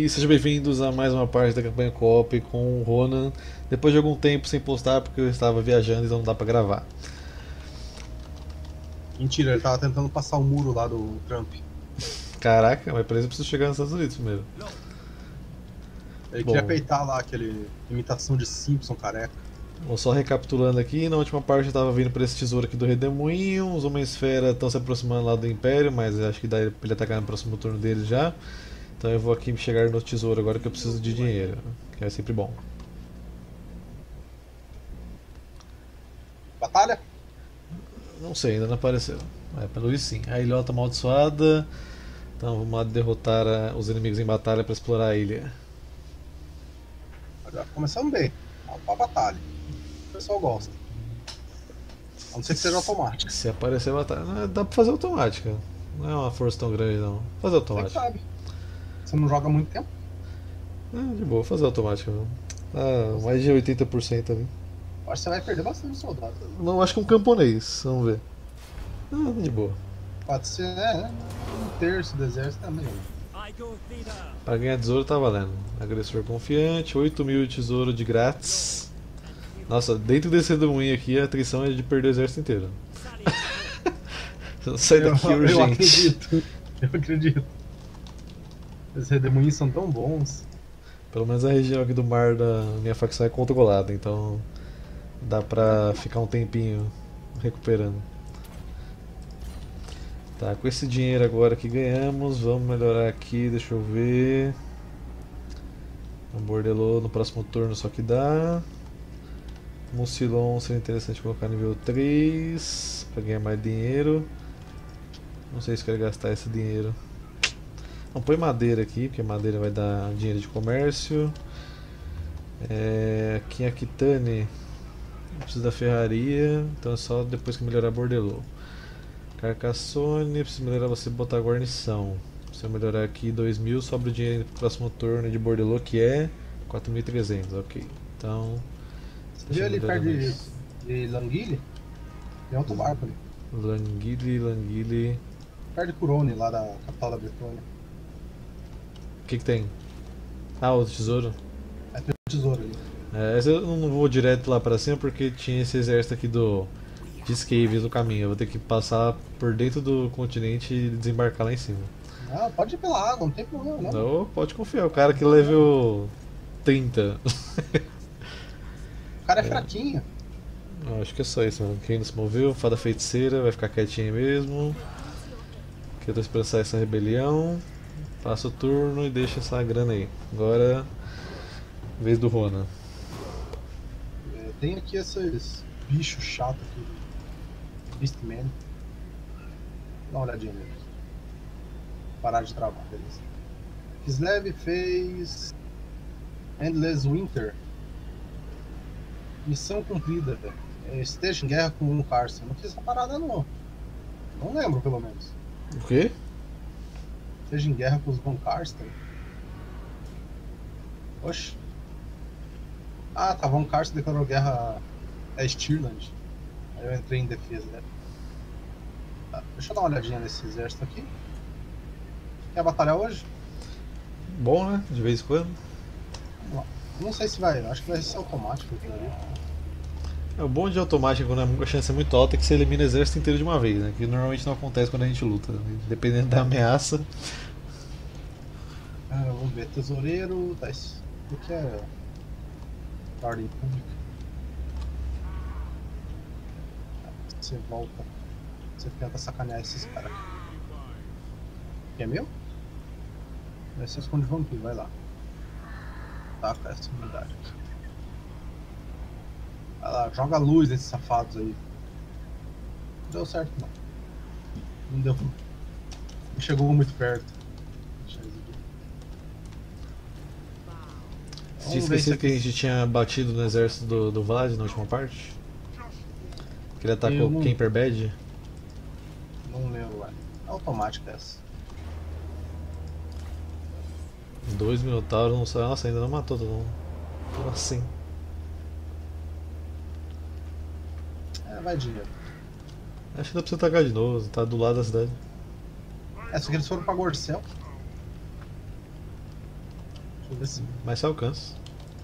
e sejam bem-vindos a mais uma parte da campanha Co-op com o Ronan. Depois de algum tempo sem postar porque eu estava viajando, então não dá pra gravar. Mentira, ele tava tentando passar o muro lá do Trump. Caraca, mas pra isso eu preciso chegar nos Estados Unidos primeiro. Ele queria Bom, peitar lá aquele imitação de Simpson careca. vou só recapitulando aqui. Na última parte eu estava vindo por esse tesouro aqui do Redemoinho. Os Homem-Esfera estão se aproximando lá do Império, mas acho que dá pra ele atacar no próximo turno deles já. Então eu vou aqui chegar no tesouro agora que eu preciso de dinheiro, que é sempre bom. Batalha? Não sei, ainda não apareceu. Pelo visto sim. A ilhota amaldiçoada. Então vamos lá derrotar os inimigos em batalha para explorar a ilha. Já começamos bem. Pra batalha. O pessoal gosta. A não ser que seja automática. Se aparecer a batalha, dá pra fazer automática. Não é uma força tão grande não. Fazer Você que automática. sabe. Você não joga há muito tempo? De boa, fazer automática. Mais de 80% ali. Eu acho que você vai perder bastante soldado. Não, acho que um camponês. Vamos ver. De boa. Pode ser, né? Um terço do exército também. Para ganhar tesouro tá valendo. Agressor confiante, 8.000 de tesouro de grátis. Nossa, dentro desse redemoinho aqui a atrição é de perder o exército inteiro. Sai daqui urgente. Eu acredito. Eu acredito. Esses redemoinhos são tão bons. Pelo menos a região aqui do mar da minha facção é controlada, então dá pra ficar um tempinho recuperando. Tá, com esse dinheiro agora que ganhamos, vamos melhorar aqui, deixa eu ver. Um bordelô no próximo turno só que dá. Mucilon seria interessante colocar nível 3 para ganhar mais dinheiro. Não sei se quero gastar esse dinheiro. Não, põe madeira aqui, porque madeira vai dar dinheiro de comércio. Aqui em Aquitane precisa da ferraria, então é só depois que melhorar bordelô. Carcassone, preciso melhorar você botar guarnição. Se eu melhorar aqui 2.000, sobra o dinheiro pro próximo turno de bordelô que é 4.300, ok. Então. Você viu ali perto de Languile? Tem outro barco ali. Languile. Perto de Curone, lá da capital da Bretônia. O que tem? O tesouro. Tem um tesouro ali. Esse eu não vou direto lá pra cima porque tinha esse exército aqui de Scave no caminho. Eu vou ter que passar por dentro do continente e desembarcar lá em cima. Não, pode ir pela água, não tem problema não. Não, pode confiar, o cara que level 30. O cara é fraquinho. Acho que é só isso, mano. Quem não se moveu, fada feiticeira, vai ficar quietinha mesmo. Que eu tô esperando essa rebelião. Passa o turno e deixa essa grana aí. Agora, vez do Rona. Tem aqui esses bichos chatos aqui. Beastman. Dá uma olhadinha nele. Parar de travar, beleza. Kislev fez Endless Winter. Missão cumprida. Esteja em guerra com um Carson. Não fiz essa parada não. Não lembro, pelo menos. O quê? Esteja em guerra com os Von Karsten. Oxe. Tá. Von Karsten declarou guerra a Stirland. Aí eu entrei em defesa, né? Tá, deixa eu dar uma olhadinha nesse exército aqui. Quer batalhar hoje? Bom, né? De vez em quando. Vamos lá. Não sei se vai. Acho que vai ser automático aquilo ali. O bom de automático quando a chance é muito alta é que você elimina o exército inteiro de uma vez, né? Que normalmente não acontece quando a gente luta. Dependendo da ameaça. Vamos ver. Tesoureiro. Tá, isso aqui é ordem pública. Você volta. Você tenta sacanear esses caras. Que é meu? Vai ser esconde vampiro, vai lá. Taca essa unidade aqui. Vai lá, joga luz nesses safados aí. Não deu certo não. Não deu. Não chegou muito perto. Você esqueceu que a gente tinha batido no exército do Vlad na última parte? Que ele atacou o Kemper Bad? Não lembro, velho. É automática essa. 2 minotauros, não sei. Nossa, ainda não matou todo mundo. Como assim? Vai dinheiro. Acho que dá pra você atacar de novo, tá do lado da cidade. Só que eles foram pra Gorcel. Deixa eu ver se Mas você alcança.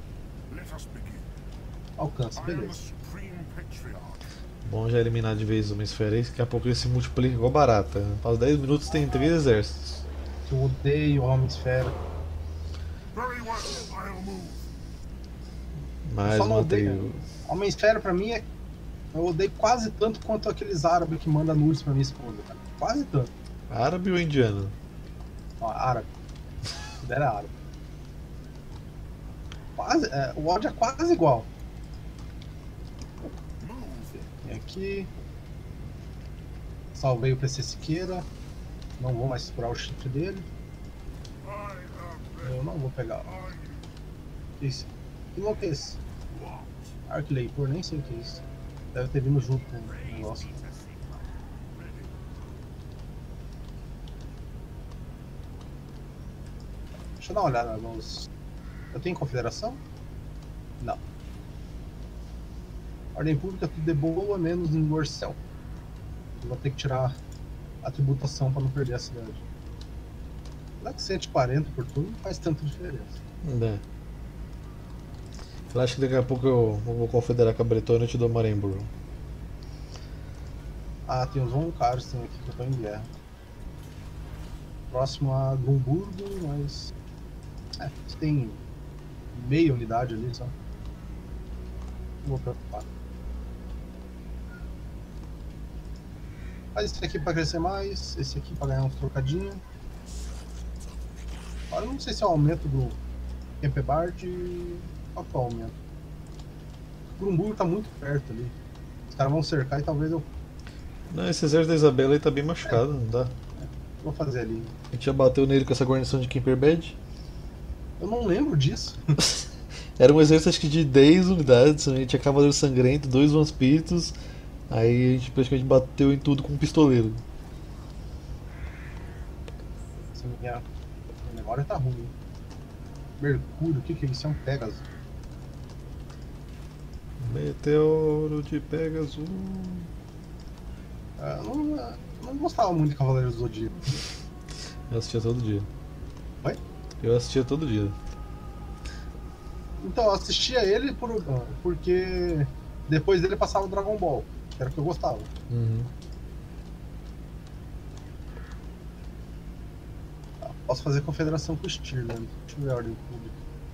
alcança, beleza. Bom já eliminar de vez uma esfera aí, daqui a pouco ele se multiplica igual barata. Aos 10 minutos tem 3 exércitos. Eu odeio Homem-Esfera. Mais Só não uma odeio. tribo. Homem-Esfera pra mim é. Eu odeio quase tanto quanto aqueles árabes que mandam nudes pra minha esposa, cara. Quase tanto. Árabe ou indiano? Ó, árabe. Era árabe. Quase, o ódio é quase igual. Vem aqui. Salvei o PC Siqueira. Não vou mais segurar o chifre dele. Eu não vou pegar. Isso. Que louco é esse? Arc Leitor, nem sei o que é isso. Deve ter vindo junto com o negócio. Deixa eu dar uma olhada nos. Eu tenho confederação? Não. Ordem pública tudo de boa, menos em Warcel. Eu vou ter que tirar a tributação para não perder a cidade. Será que 140 por turno não faz tanta diferença? É. Eu acho que daqui a pouco eu vou confederar com a Bretônia e te dou Maremburgo. Ah, tem os Von Karsten aqui que eu tô em guerra. Próximo a Gumburgo, mas. Tem meia unidade ali só. Não vou preocupar. Faz esse aqui pra crescer mais, esse aqui pra ganhar uns trocadinhos. Agora eu não sei se é o aumento do Kempebard. Qual que é o aumento? O Grumburgo tá muito perto ali. Os caras vão cercar e talvez eu Não, esse exército da Isabela aí tá bem machucado, não dá? vou fazer ali. A gente já bateu nele com essa guarnição de Kemperbad. Eu não lembro disso. Era um exército acho que de 10 unidades, a gente tinha Cavaleiro Sangrento, 2 Vampiritos, aí a gente praticamente bateu em tudo com um pistoleiro. Essa minha memória tá ruim. Mercúrio, o que é isso? É um Pegasus. Meteoro de Pegasus. Eu não gostava muito de Cavaleiros do Zodíaco. Eu assistia todo dia. Oi? Eu assistia todo dia. Então, eu assistia ele porque depois dele passava o Dragon Ball, que era o que eu gostava. Uhum. Posso fazer confederação com o Stirland. Deixa eu ver a ordem pública.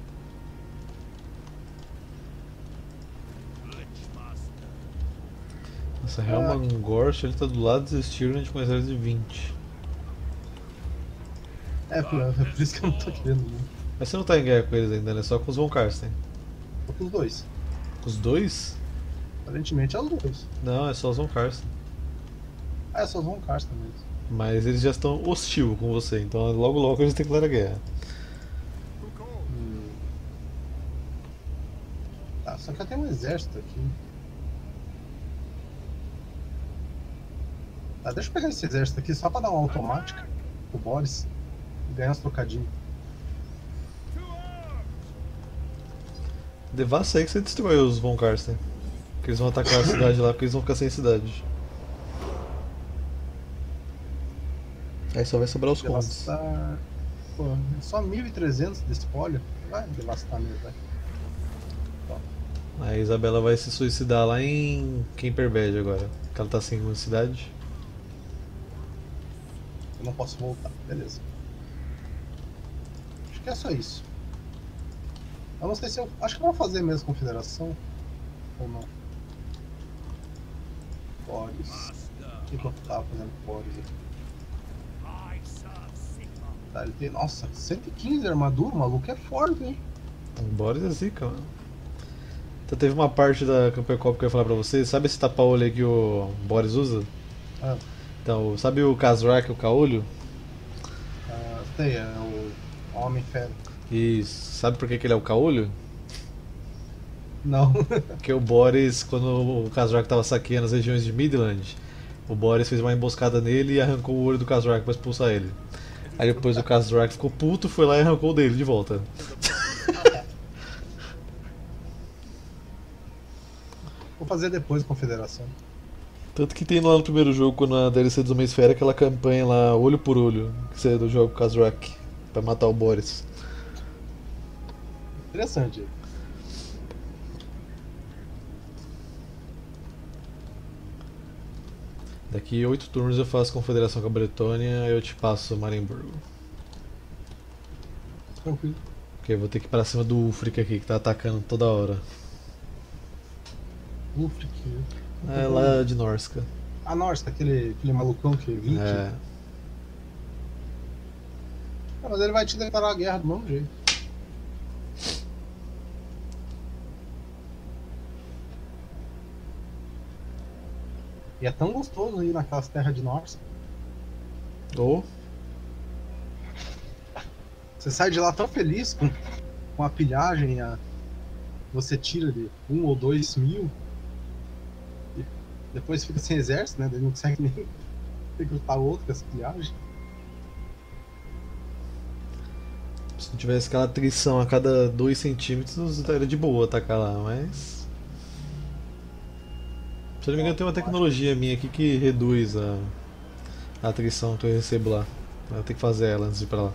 Nossa, Helman Gorsh, ele tá do lado do Stirland com um exército de 20. É por isso que eu não tô querendo, né? Mas você não tá em guerra com eles ainda, né? Só com os Von Karsten. Tô com os dois. Os dois? Aparentemente é os dois. Não, é só os Von Karsten. Ah, é só os Von Karsten mesmo. Mas eles já estão hostil com você, então logo logo eles declaram guerra. Tá, só que eu tenho um exército aqui. Tá, deixa eu pegar esse exército aqui só pra dar uma automática pro Boris e ganhar uns trocadinhos. Devassa aí que você destrói os Von Karsten. Que eles vão atacar a cidade lá porque eles vão ficar sem cidade. Aí só vai sobrar os condes. Devastar. Pô, é só 1.300 de espólio. Vai devastar mesmo, vai. A Isabela vai se suicidar lá em Kemperbad agora. Que ela tá sem uma cidade. Eu não posso voltar, beleza. Acho que é só isso. Eu não sei se eu. Acho que eu vou fazer mesmo confederação. Ou não. Boris. O que eu tava fazendo com Boris aqui? Tá, ele tem. Nossa, 115 de armadura, o maluco é forte, hein? O Boris é zica, mano. Então teve uma parte da Campanha Copa que eu ia falar pra vocês. Sabe esse tapa-olho aí que o Boris usa? Ah, Então, sabe o Kazrak, o caolho? sei, é o Homem-Fera. Isso. Sabe por que que ele é o caolho? Não. Porque o Boris, quando o Kazrak tava saqueando as regiões de Midland, o Boris fez uma emboscada nele e arrancou o olho do Kazrak pra expulsar ele. Aí depois o Kazrak ficou puto, foi lá e arrancou o dele de volta. Vou fazer depois a confederação. Tanto que tem lá no primeiro jogo, quando a DLC dos Homem-Esfera, aquela campanha lá, olho por olho, que você do jogo Kazrak, pra matar o Boris. Interessante. Daqui 8 turnos eu faço confederação com a Bretônia e eu te passo Marienburgo. Tranquilo. Porque eu vou ter que ir pra cima do Ulfric aqui, que tá atacando toda hora. Ulfric. É lá de Norska. A Norska, aquele malucão que é 20. É. Mas ele vai te declarar a guerra do mesmo jeito. E é tão gostoso ir naquelas terras de Norska. Ou Você sai de lá tão feliz com a pilhagem, você tira de 1 ou 2 mil. E depois fica sem exército, né? Daí não consegue nem recrutar outro com essa pilhagem. se não tivesse aquela atrição a cada 2 centímetros, era de boa atacar lá, mas. Se eu não me engano, tem uma tecnologia minha aqui que reduz a atrição que eu recebo lá. Eu tenho que fazer ela antes de ir pra lá.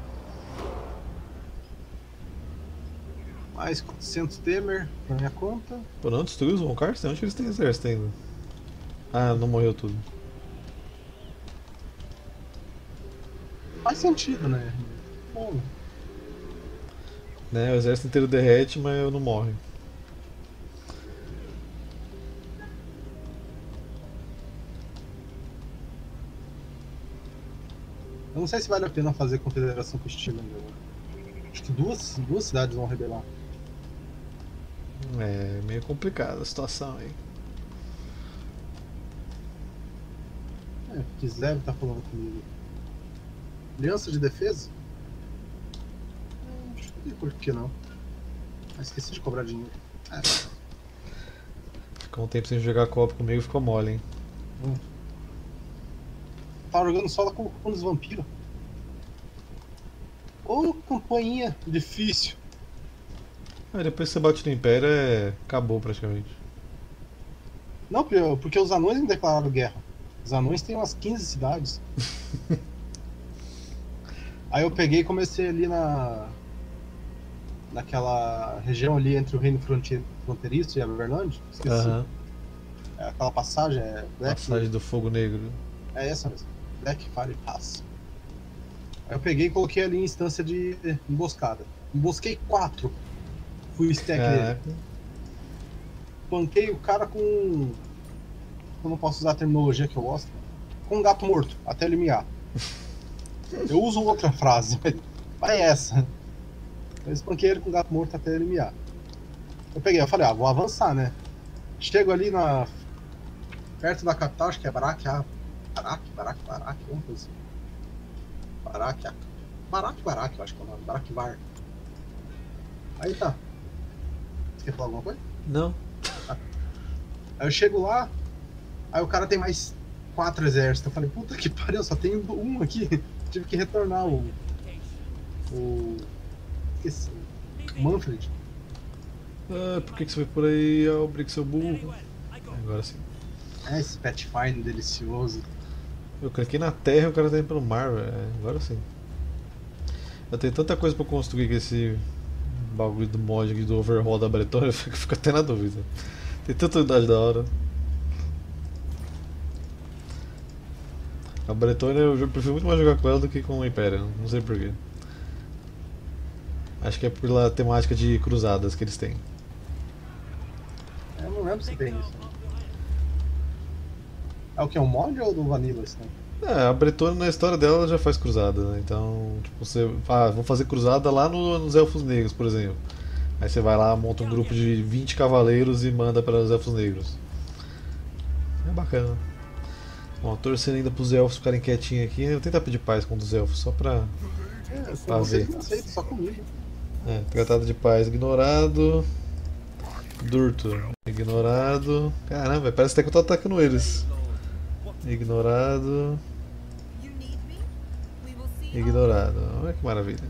Mais 400 Temer pra minha conta. Pô, não destruiu os Von Karsten? Onde que eles têm exército ainda? Ah, não morreu tudo. Faz sentido, né? Bom, Né, o exército inteiro derrete, mas eu não morre. eu não sei se vale a pena fazer confederação com o Stirland. Acho que duas cidades vão rebelar. É meio complicada a situação aí. Kislev tá falando comigo. Aliança de defesa? Acho que por que não? Esqueci de cobrar dinheiro. Ficou um tempo sem jogar copo comigo, ficou mole, hein? Tava jogando só lá com os vampiros. Ô, campainha difícil. Aí depois que você bate no Império, acabou praticamente. Não, porque os anões não declararam guerra. Os anões têm umas 15 cidades. Aí eu peguei e comecei ali naquela região ali entre o Reino Fronteiriço e a Verlande. Esqueci. Aham. É aquela passagem, Passagem do Fogo Negro. É essa mesmo. Black Fire Pass. Aí eu peguei e coloquei ali em instância de emboscada. Embosquei 4. Fui stack nele. Caraca. Panquei o cara com. Eu não posso usar a terminologia que eu gosto. Com um gato morto, até ele miar. Eu uso outra frase, mas é essa. Eu espanquei ele com um gato morto até ele miar. Eu falei, vou avançar, né? Chego ali perto da capital, acho que é Barak, vamos coisa assim. Barak, eu acho que é o nome. Barakvar. Aí tá. Você quer falar alguma coisa? Não. Aí eu chego lá, aí o cara tem mais 4 exércitos. Eu falei, puta que pariu, só tenho um aqui. Tive que retornar o esqueci. O Manfred. Ah, por que você foi por aí, Albric, seu burro? Agora sim. Esse Pathfinder delicioso. Eu cliquei na terra e o cara tá indo pelo mar, velho. Agora sim. Eu tenho tanta coisa pra construir com esse bagulho do mod aqui do overhaul da Bretônia, eu fico até na dúvida. Tem tanta unidade da hora. A Bretônia eu prefiro muito mais jogar com ela do que com o Império, não sei porquê. Acho que é pela temática de cruzadas que eles têm. Eu não lembro se tem isso. É o que? Um mod ou do Vanilla isso, né? A Bretônia na história dela já faz cruzada, né? Então, tipo, você. Vou fazer cruzada lá nos Elfos Negros, por exemplo. Aí você vai lá, monta um grupo de 20 cavaleiros e manda para os Elfos Negros. É bacana. Bom, torcendo ainda pros elfos ficarem quietinhos aqui. Eu vou tentar pedir paz com um dos elfos, só pra. Você não aceita, só comigo. Tratado de paz ignorado. Durto ignorado. Caramba, parece até que eu tô atacando eles. Ignorado. Ignorado. Olha que maravilha.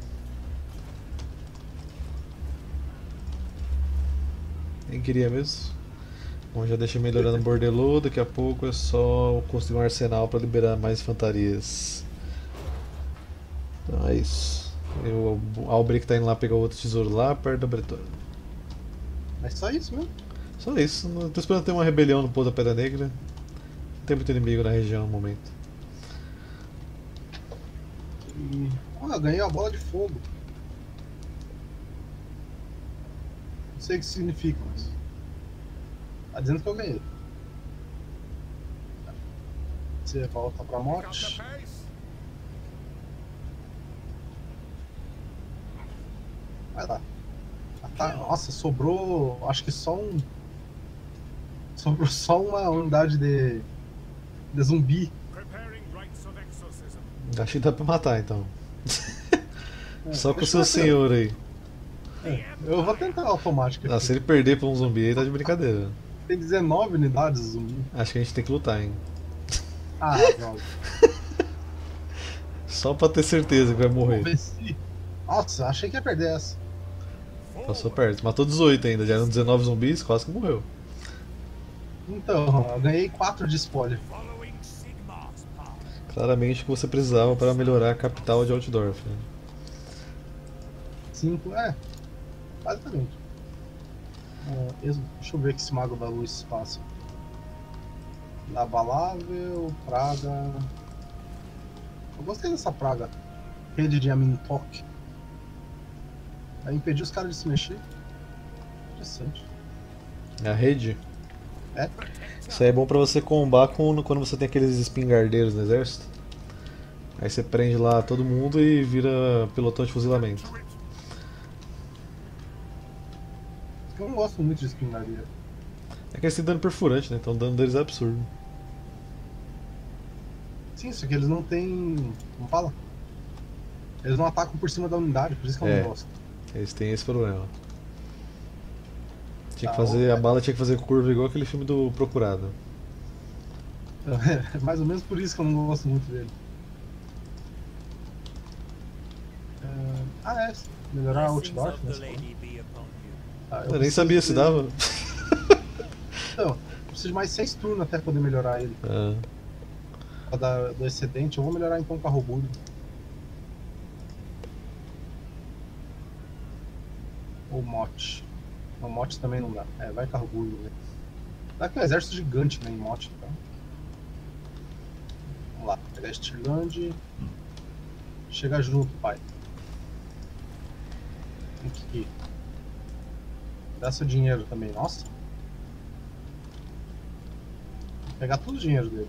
Nem queria mesmo. Bom, já deixei melhorando o bordelô. Daqui a pouco é só construir um arsenal para liberar mais infantarias. Então é isso. O Albrecht tá indo lá pegar o outro tesouro lá perto da Bretonha. Mas só isso mesmo. Só isso, não tô esperando ter uma rebelião no Poço da Pedra Negra. Não tem muito inimigo na região no momento. E... Ah, ganhei a bola de fogo. Não sei o que significa, mas. Tá dizendo que eu ganhei. Você volta pra morte. Vai lá. Ah, tá. Nossa, sobrou. Acho que só um. Sobrou só uma unidade de zumbi. Acho que dá pra matar então. Só com o deixa seu eu ver. senhor aí. Eu vou tentar automático Ah, aqui. se ele perder pra um zumbi aí tá de brincadeira. Tem 19 unidades de zumbi. Acho que a gente tem que lutar, hein. Ah, droga. Só pra ter certeza que vai morrer. Venci. Nossa, achei que ia perder essa. Passou perto. Matou 18 ainda, já eram 19 zumbis, quase que morreu. Então, eu ganhei 4 de spoiler. Claramente o que você precisava para melhorar a capital de Altdorf. Né? 5, basicamente. Deixa eu ver que esse Mago da Luz passa. Inabalável, praga. Eu gostei dessa praga. Rede de Amintok. Vai impedir os caras de se mexer. Interessante. É a rede? É? Isso aí é bom pra você combar quando você tem aqueles espingardeiros no exército. Aí você prende lá todo mundo e vira pelotão de fuzilamento. Eu não gosto muito de espingardeira. É que eles têm dano perfurante, né? Então o dano deles é absurdo. Sim, isso que eles não têm. Como fala? Eles não atacam por cima da unidade, por isso que eu não gosto. Eles têm esse problema. Tinha que Tá, fazer, a bala tinha que fazer curva igual aquele filme do Procurado. É mais ou menos por isso que eu não gosto muito dele. Melhorar a Outdorf, né? Eu nem sabia se dava. Então, eu preciso de mais 6 turnos até poder melhorar ele. Pra dar do excedente, eu vou melhorar então o carro burro. Ou mote. Não, mote também não dá. Vai carro burro, né? Dá que é um exército gigante, né, em mote, então. Vamos lá, pegar Stirland. Chega junto, pai. Aqui. Dá seu dinheiro também, nossa. Vou pegar todo o dinheiro dele.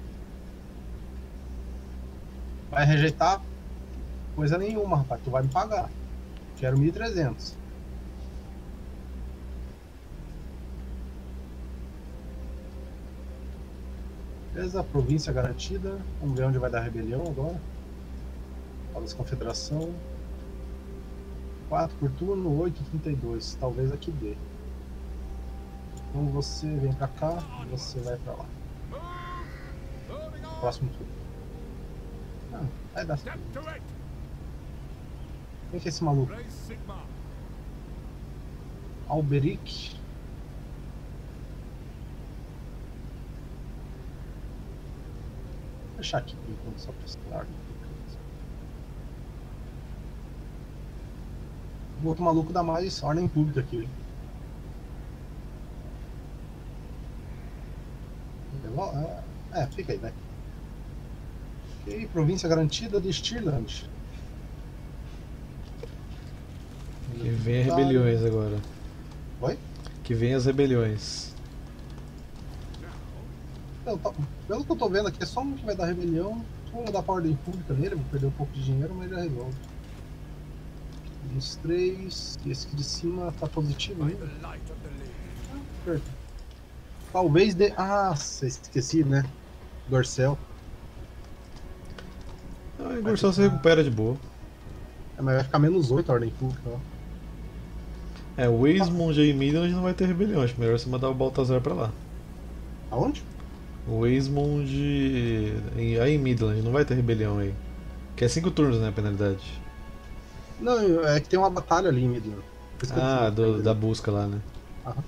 Vai rejeitar coisa nenhuma, rapaz. Tu vai me pagar. Quero 1.300. Beleza, província garantida. Vamos ver onde vai dar a rebelião agora. Fala da confederação. 4 por turno, 8,32. Talvez aqui dê. Então você vem pra cá e você vai pra lá. Próximo turno. Vai dar certo. Quem que é esse maluco? Alberic. Vou deixar aqui por enquanto só pra estudar. O outro maluco dá mais ordem pública aqui. Fica aí, né? Ok, província garantida de Stirland. Que vem as rebeliões agora. Oi? Que vem as rebeliões. Pelo que eu tô vendo aqui, é só um que vai dar rebelião. Vou mudar pra ordem pública nele, vou perder um pouco de dinheiro, mas já resolve. Os 3, esse aqui de cima tá positivo ainda. Perfeito. Talvez dê. Esqueci, né? Gorcel. O Gorcel se recupera de boa. Mas vai ficar menos 8 a ordem pública, ó. O Weismund e Midland não vai ter rebelião, acho melhor você mandar o Baltazar pra lá. Aonde? O Weismund aí em Midland não vai ter rebelião aí. Que é 5 turnos, né, a penalidade. Não, é que tem uma batalha ali em Midland. Da busca lá, né? Aham.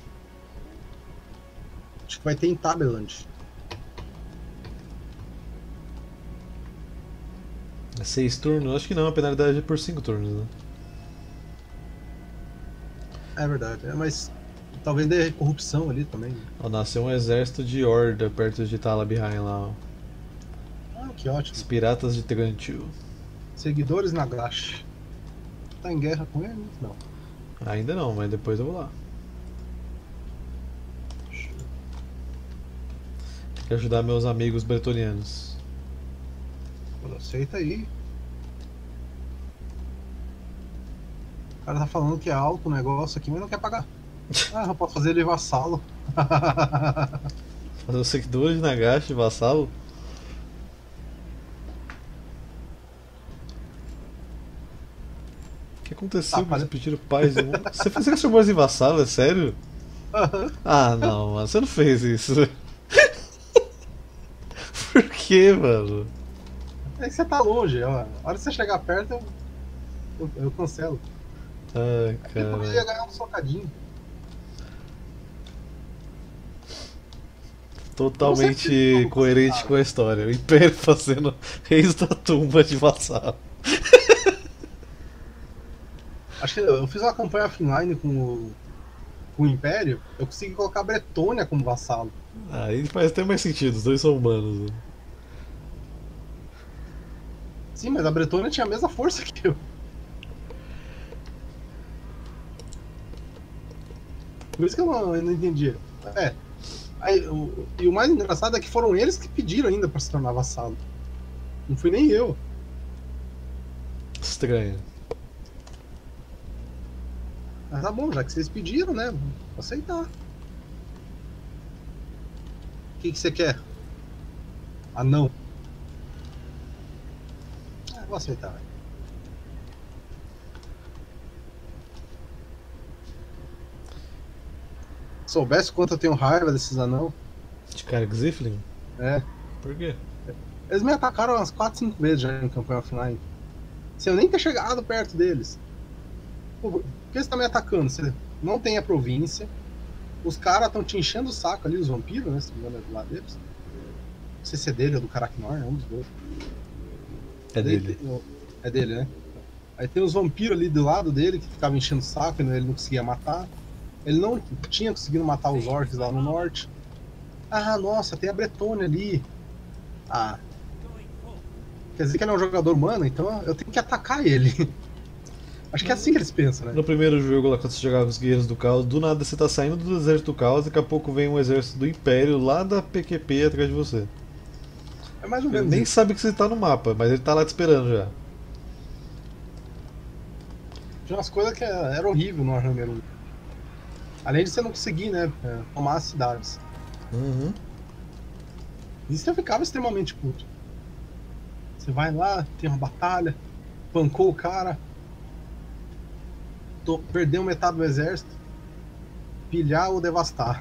Acho que vai ter em Tabeland. É 6 turnos? Acho que não, a penalidade é por 5 turnos, né? É verdade, mas talvez dê corrupção ali também. Ó, nasceu um exército de horda perto de Talabihain lá, ó. Ah, que Os ótimo. piratas de Tegrantil. Seguidores Nagash. Tá em guerra com ele? Não. Ainda não, mas depois eu vou lá. Tem que ajudar meus amigos bretonianos. Aceita aí. O cara tá falando que é alto o negócio aqui, mas não quer pagar. Ah, eu posso fazer ele vassalo. Fazer os seguidores de Nagashi, vassalo. O que aconteceu Tá, que eles pediram paz do mundo? Você fez transformar em vassalo, é sério? Ah, não, mano, você não fez isso. Por que, mano? É que você tá longe, ó. A hora que você chegar perto, eu cancelo. Ai, Eu cara. poderia ganhar um socadinho. Totalmente coerente com a história. O Império fazendo reis da tumba de vassalo. Acho que eu fiz uma campanha offline com o Império, eu consegui colocar a Bretônia como vassalo. Aí faz até mais sentido, os dois são humanos. Né? Sim, mas a Bretônia tinha a mesma força que eu. Por isso que eu não entendia. É. Aí, e o mais engraçado é que foram eles que pediram ainda pra se tornar vassalo. Não fui nem eu. Estranho. Mas tá bom, já que vocês pediram, né? Vou aceitar. O que você quer? Ah, não. Ah, vou aceitar, velho. Soubesse quanto eu tenho raiva desses anão. De cara Xiflin? É. Por quê? Eles me atacaram umas 4, 5 vezes já em campanha offline. Sem eu nem ter chegado perto deles. Pô, por que você tá me atacando? Você não tem a província. Os caras estão te enchendo o saco ali, os vampiros, né? Se não me engano, é do lado deles. Não sei se é dele ou do Karaknor, é um dos dois. É dele. É dele, né? Aí tem os vampiros ali do lado dele que ficavam enchendo o saco e ele não conseguia matar. Ele não tinha conseguido matar os orcs lá no norte. Ah, nossa, tem a Bretônia ali. Ah. Quer dizer que ele é um jogador humano, então eu tenho que atacar ele. Acho que é assim que eles pensam, né? No primeiro jogo lá, quando você jogava com os Guerreiros do Caos, do nada você tá saindo do exército do Caos, daqui a pouco vem um exército do Império lá da PQP atrás de você. É mais ou Ele menos nem isso. sabe que você tá no mapa, mas ele tá lá te esperando já. Tinha umas coisas que era horrível no Warhammer 1. Além de você não conseguir, né? Tomar as cidades. Uhum. Isso eu ficava extremamente puto. Você vai lá, tem uma batalha, pancou o cara, perdeu metade do exército, pilhar ou devastar.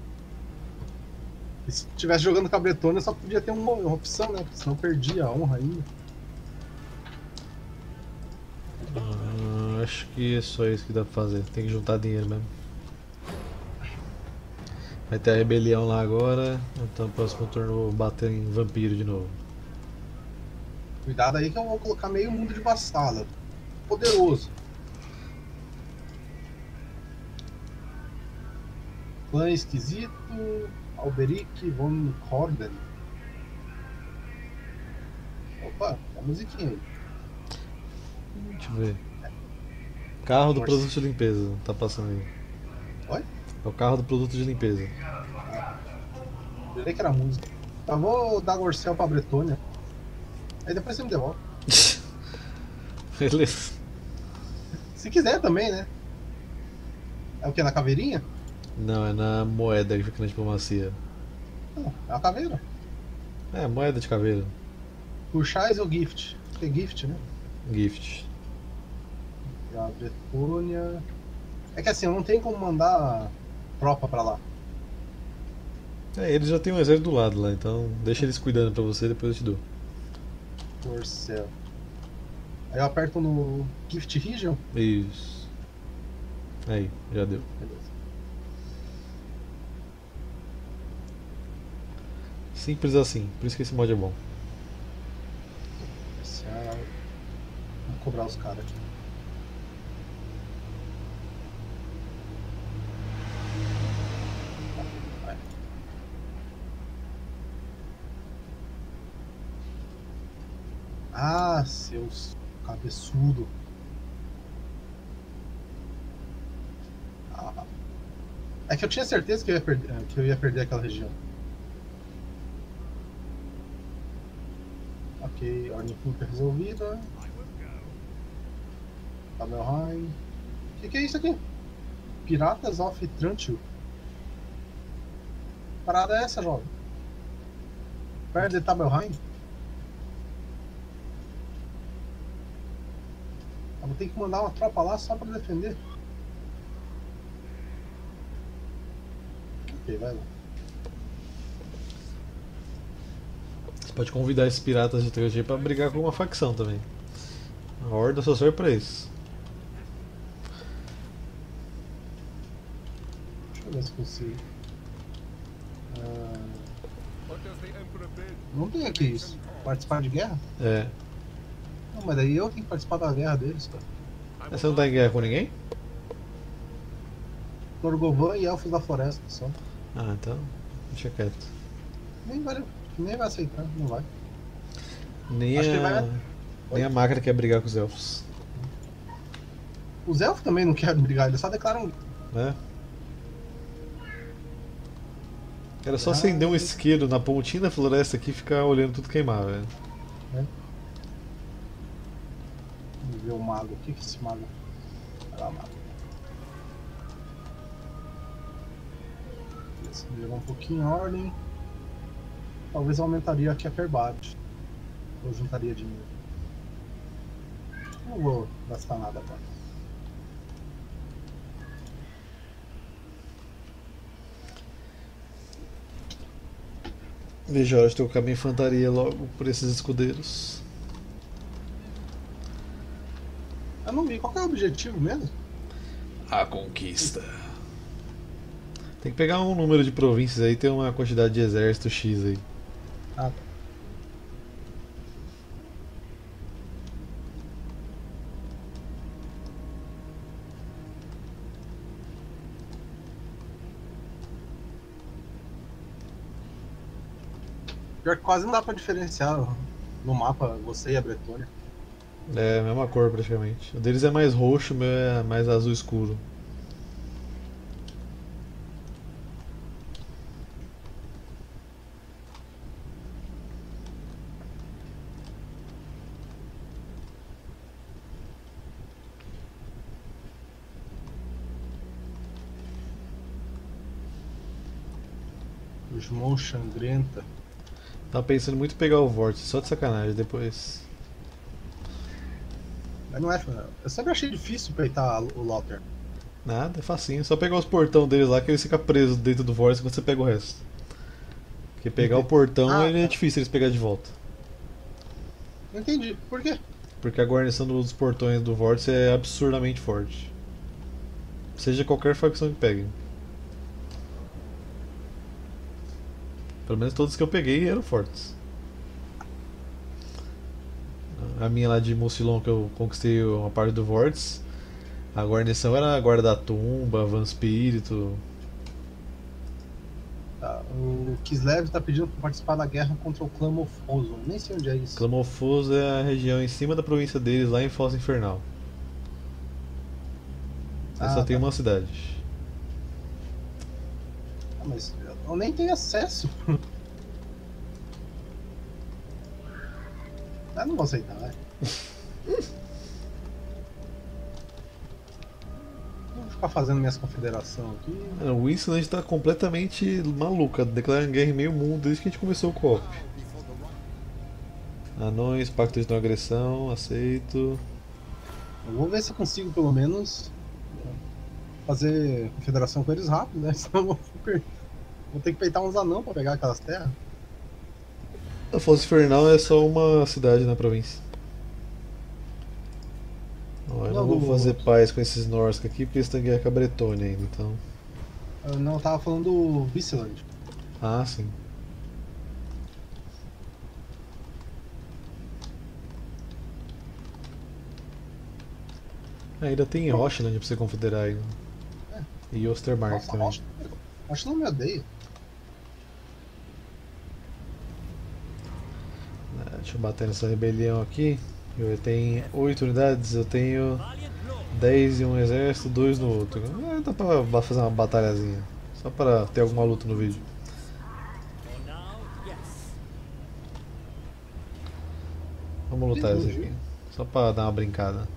E se estivesse jogando com a Bretônia, só podia ter uma opção, né? Porque senão perdia a honra ainda. Acho que é só isso que dá pra fazer. Tem que juntar dinheiro mesmo. Vai ter a rebelião lá agora, então no próximo turno eu vou bater em vampiro de novo. Cuidado aí que eu vou colocar meio mundo de vassala. Poderoso. Clã esquisito. Alberic von Horden. Opa, a musiquinha aí. Deixa eu ver. Carro do Nossa. produto de limpeza, tá passando aí. Oi? É o carro do produto de limpeza. Jurei que era música. Eu vou dar Gorcel pra Bretônia. Aí depois você me devolve. Beleza. Se quiser também, né? É o que? Na caveirinha? Não, é na moeda que fica na diplomacia. Não, é uma caveira. É, moeda de caveira. Puxais ou gift? É gift, né? Gift. E a Bretônia. É que assim, eu não tenho como mandar tropa pra lá. É, eles já têm um exército do lado lá, então deixa eles cuidando pra você, depois eu te dou. Gorcel. Aí eu aperto no Gift Region. Isso. Aí, já deu. Beleza. Simples assim, por isso que esse mod é bom. Gorcel. cobrar os caras aqui. Vai. Ah, seus cabeçudo. Ah. É que eu tinha certeza que eu ia perder aquela região. Ok, ordem pública resolvida. Tabelheim. O que é isso aqui? Piratas of Trantil. Parada é essa, jovem? Perto de Tabelheim? Eu vou ter que mandar uma tropa lá só pra defender. Ok, vai lá. Você pode convidar esses piratas de 3G pra brigar com uma facção também. A horda só serve pra isso. Deixa eu ver se consigo. Não tem aqui isso. Participar de guerra? É. Não, mas daí eu tenho que participar da guerra deles, cara. Você não tá em guerra com ninguém? Torgovan e Elfos da Floresta só. Ah, então. Deixa quieto. Nem vai aceitar, não vai. Nem Acho que ele a. vai- Nem a máquina quer brigar com os elfos. Os elfos também não querem brigar, eles só declaram. Né? Era só acender um isqueiro na pontinha da floresta aqui e ficar olhando tudo queimar, velho. Vamos ver o mago. O que é esse mago? Vai lá, mago. Se jogar um pouquinho em ordem. Talvez eu aumentaria aqui a Kerbate. Ou juntaria dinheiro. Não vou gastar nada agora. Veja a hora de trocar minha infantaria logo por esses escudeiros. Eu não vi. Qual que é o objetivo mesmo? A conquista. Tem que pegar um número de províncias aí, tem uma quantidade de exército X aí. Ah, tá. Pior que quase não dá pra diferenciar no mapa você e a Bretônia. É a mesma cor praticamente. O deles é mais roxo, o meu é mais azul escuro. Mão sangrenta. Tava pensando muito em pegar o Vórtice, só de sacanagem depois. Mas não é. Eu sempre achei difícil peitar o Lauter. Nada, é facinho. Só pegar os portão deles lá que eles ficam presos dentro do Vórtice quando você pega o resto. Porque pegar o portão ele é tá. difícil eles pegar de volta. Não entendi. Por quê? Porque a guarnição dos portões do Vórtice é absurdamente forte. Seja qualquer facção que peguem. Pelo menos todos que eu peguei eram fortes. A minha lá de Mucilon que eu conquistei uma parte do Vórtice. A guarnição era a Guarda da Tumba, Vanspírito. Tá, o Kislev tá pedindo pra participar da guerra contra o Clã Mofoso. Nem sei onde é isso. Clamofoso é a região em cima da província deles, lá em Foz Infernal. Você só tem tá. uma cidade. Ah, mas eu nem tenho acesso. Ah, não vou aceitar, vai. Vou ficar fazendo minhas confederações aqui. O Winsland tá completamente maluca, declarando guerra em meio mundo desde que a gente começou o co-op. Anões, pacto de não agressão, aceito. Eu vou ver se eu consigo pelo menos fazer confederação com eles rápido, né? Senão eu vou ter que peitar uns anão pra pegar aquelas terras. A Foz Infernal é só uma cidade na província. Ó, eu não vou fazer paz com esses Norsca aqui porque eles estão em guerra com a Bretônia ainda, então. Eu não, eu tava falando do Viceland. Ah, sim. Ainda tem Rochland pra você confederar ainda. É. E Ostermark Nossa, também. Acho que não me odeia. Deixa eu bater nessa rebelião aqui. Eu tenho 8 unidades, eu tenho 10 em um exército, 2 no outro. Dá pra fazer uma batalhazinha. Só para ter alguma luta no vídeo. Vamos lutar esse aqui. Só pra dar uma brincada.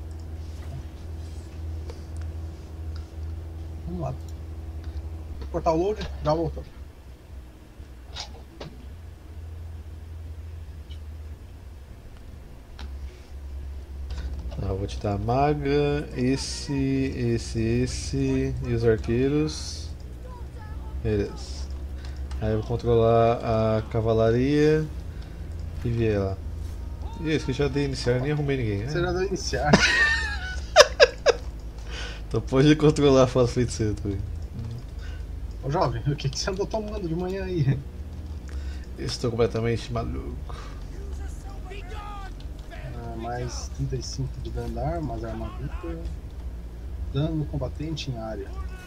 Vamos lá. Vou cortar o load, já voltou. Vou te dar a maga, esse e os arqueiros. Beleza. Aí eu vou controlar a cavalaria e vier lá. Isso que eu já dei iniciar, nem arrumei ninguém. Você já deu iniciar. Então pode controlar a fase feiticeira também. Ô jovem, o que você andou tomando de manhã aí? Estou completamente maluco. Mais 35 de dano da arma, mais armadura. Dano no combatente em área.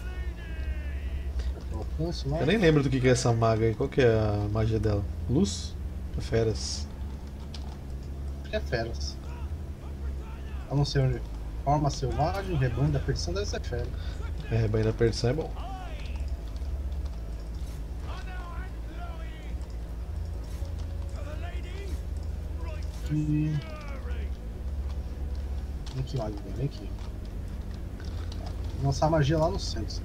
Alcance lá. Eu nem lembro do que é essa maga aí. Qual que é a magia dela? Luz? Feras? Acho que é feras. Eu não sei onde. Forma selvagem, rebanho da perdição deve ser fera. É, rebanho da perdição é bom. E... Vem aqui, Magno, vem aqui. Vou lançar a magia lá no centro.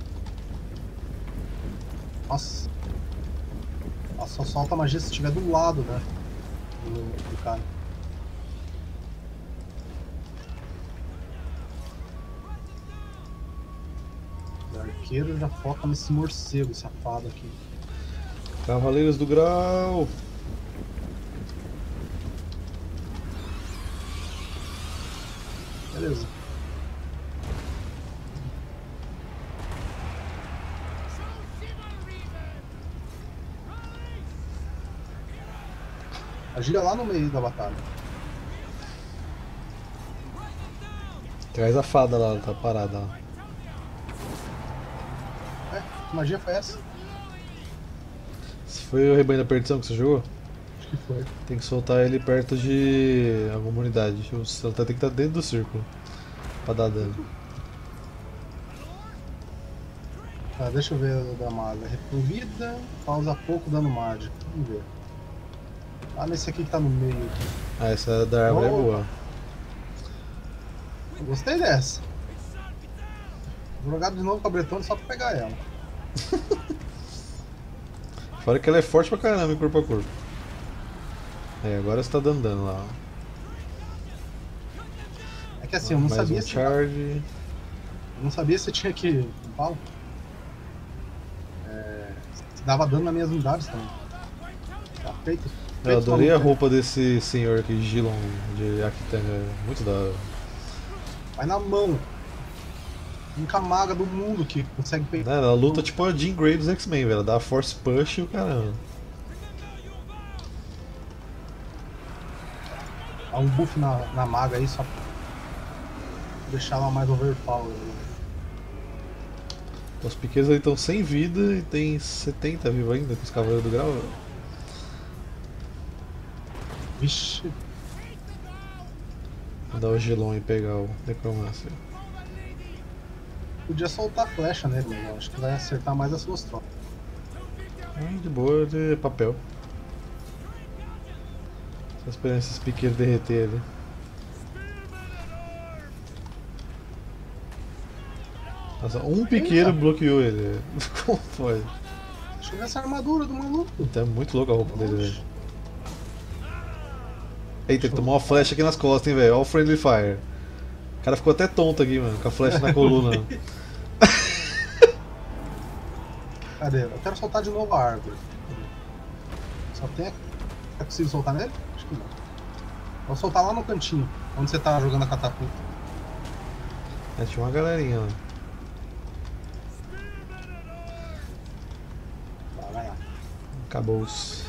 Nossa. Ela só solta a magia se estiver do lado, né? Do cara. O arqueiro já foca nesse morcego safado aqui. Cavaleiros do Grau! Beleza. Agira lá no meio da batalha. Traz a fada lá, ela tá parada lá. Que magia foi essa? Se foi o rebanho da perdição que você jogou, Acho que foi. tem que soltar ele perto de alguma unidade. Ela tem que estar dentro do círculo pra dar dano. Tá, deixa eu ver o da maga. Reprovida, pausa pouco dano mágico. Vamos ver. Ah, nesse aqui que tá no meio. Aqui. Ah, essa da árvore é boa. Eu gostei dessa. Vou jogar de novo com a Bretone só pra pegar ela. Fora que ela é forte pra caramba em corpo a corpo. É, agora você tá dando dano lá. É que assim, eu não Mais sabia um se. charge. Eu não sabia se tinha que. Como fala? Se dava dano nas minhas unidades também. Tá feito. Eu adorei a roupa desse senhor aqui, Gilon de Akitanga. Muito da hora. Vai na mão. A única maga do mundo que consegue pegar. Ela luta tipo a Jean Grey dos X-Men, velho. Ela dá force push e o caramba. Dá um buff na maga aí só pra deixar ela mais overpower. Os pequenos ali estão sem vida e tem 70 vivos ainda com os Cavaleiros do Grau. Velho. Vixe. Vou dar o Gilon e pegar o Necromancer. Podia soltar flecha nele, mas eu acho que vai acertar mais as suas tropas. De boa, de papel. Só esperando esses piqueiros derreter ali. Nossa, um piqueiro bloqueou ele. Como foi? Deixa eu ver essa armadura do maluco. Tá muito louco a roupa dele, velho. Eita, ele tomou uma flecha aqui nas costas, hein, velho. Olha o Friendly Fire. O cara ficou até tonto aqui, mano, com a flecha na coluna. Cadê? Eu quero soltar de novo a árvore. Só tem. É possível soltar nele? Acho que não. Vou soltar lá no cantinho, onde você tá jogando a catapulta. É, tinha uma galerinha lá. Vai lá. Acabou-se.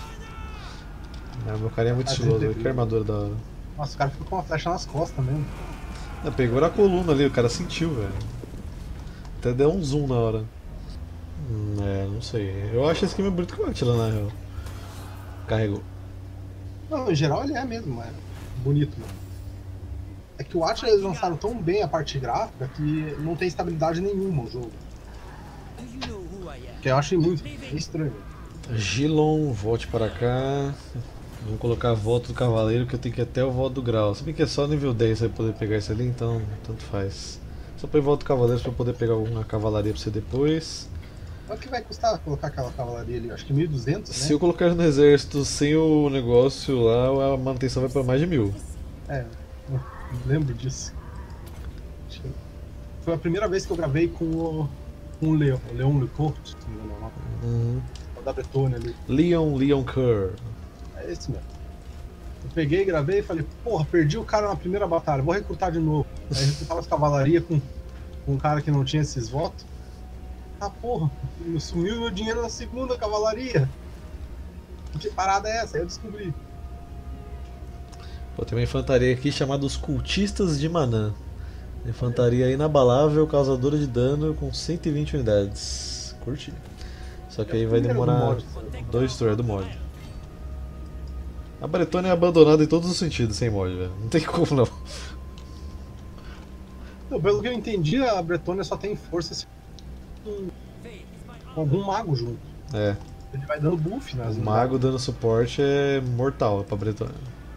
Meu carinha é muito estiloso, que armadura da hora. Nossa, o cara fica com uma flecha nas costas mesmo. Pegou na coluna ali, o cara sentiu, velho. Até deu um zoom na hora. Não sei. Eu acho esse aqui mais bonito que o Atila, na real. Carregou. Não, em geral ele é mesmo, é bonito, mano. É que o Atlas eles lançaram tão bem a parte gráfica que não tem estabilidade nenhuma o jogo. Que eu achei muito estranho. Gilon, volte para cá. Vamos colocar a volta do cavaleiro que eu tenho que ir até o voto do grau. Se bem que é só nível 10 pra poder pegar isso ali, então tanto faz. Só põe volta do cavaleiro pra poder pegar alguma cavalaria pra você depois. Quanto que vai custar colocar aquela cavalaria ali? Acho que 1.200, né? Se eu colocar no exército sem o negócio lá, a manutenção vai pra mais de 1000. É, eu lembro disso. Foi a primeira vez que eu gravei com o Leon Lecourt, se não me engano, o da Bretônia ali. Leon Kerr. É esse mesmo. Eu peguei, gravei e falei, porra, perdi o cara na primeira batalha, vou recrutar de novo. Aí recrutava as cavalarias com um cara que não tinha esses votos. Ah, porra, sumiu meu dinheiro na segunda cavalaria. Que parada é essa? Aí eu descobri. Pô, tem uma infantaria aqui chamada os Cultistas de Manã. Infantaria inabalável, causadora de dano com 120 unidades. Curti. Só que aí vai demorar 2 turnos do mod. A Bretônia é abandonada em todos os sentidos, sem mod, velho. Não tem como não. Não, pelo que eu entendi, a Bretônia só tem força se com algum mago junto. É. Ele vai dando buff nas O mago dando suporte é mortal pra Bretônia.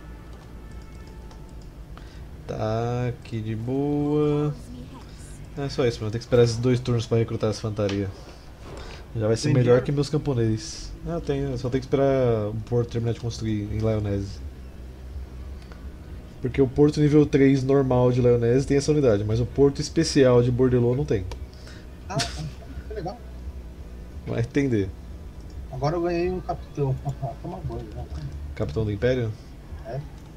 Tá, aqui de boa. É só isso, mano. Tem que esperar esses 2 turnos pra recrutar essa infantaria. Já vai ser melhor que meus camponeses. Ah, tem, só tem que esperar o porto terminar de construir em Lyonese. Porque o porto nível 3 normal de Lyonese tem essa unidade, mas o porto especial de Bordelot não tem. Ah, que legal. Vai entender. Agora eu ganhei um capitão. Toma banho, né? Capitão do Império? É.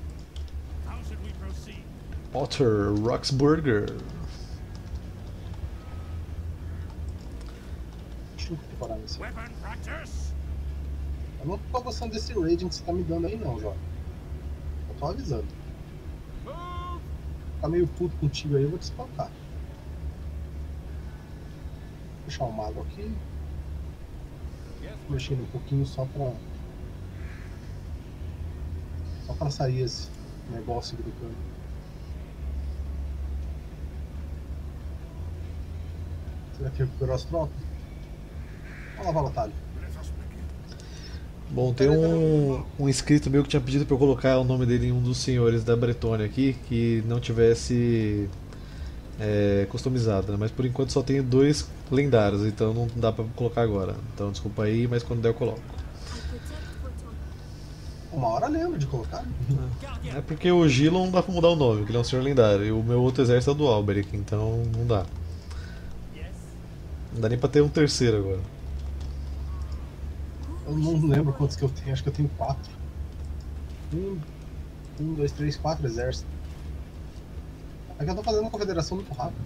Potter Roxburger. Deixa eu preparar isso. Eu não tô gostando desse rating que você tá me dando aí não, Jorge. Eu tô avisando. Tá meio puto contigo aí, eu vou te espancar. Vou deixar o mago aqui. Mexendo um pouquinho só pra sair esse negócio aqui do campo. Será que recuperou as tropas? Vamos lavar a batalha. Bom, tem um inscrito meu que tinha pedido pra eu colocar o nome dele em um dos senhores da Bretônia aqui, que não tivesse customizado, né? Mas por enquanto só tenho 2 lendários, então não dá pra colocar agora. Então desculpa aí, mas quando der eu coloco. Uma hora lembro de colocar. É porque o Gilon não dá pra mudar o nome, porque ele é um senhor lendário, e o meu outro exército é o do Alberic, então não dá. Não dá nem pra ter um terceiro agora. Eu não lembro quantos que eu tenho, acho que eu tenho 4. 1, 2, 3, 4 exércitos. É que eu tô fazendo uma confederação muito rápido.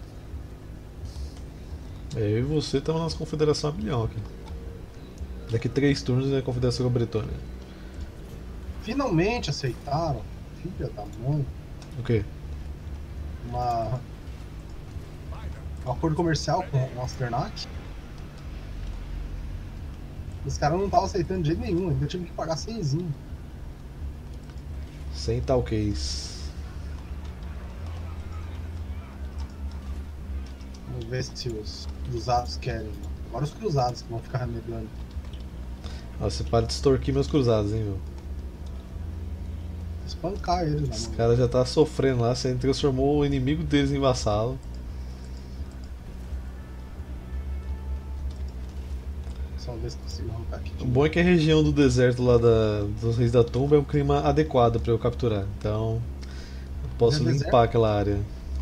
Eu e você estamos nas confederação a milhão aqui. Daqui 3 turnos é a confederação com a Bretônia. Finalmente aceitaram, filha da mãe, O quê? um acordo comercial com o Asternak. Os caras não estavam aceitando de jeito nenhum, então eu tive que pagar 100zinho. Sem tal case. Vamos ver se os cruzados querem. Agora os cruzados que vão ficar renegando. Ó, você para de extorquir meus cruzados, hein, meu. Espancar eles, Os mano. caras já tá sofrendo lá, você transformou o inimigo deles em vassalo. Só ver se consigo arrancar aqui. O bom é que a região do deserto lá dos Reis da Tumba é um clima adequado pra eu capturar. Então, eu posso Mas é limpar deserto? aquela área.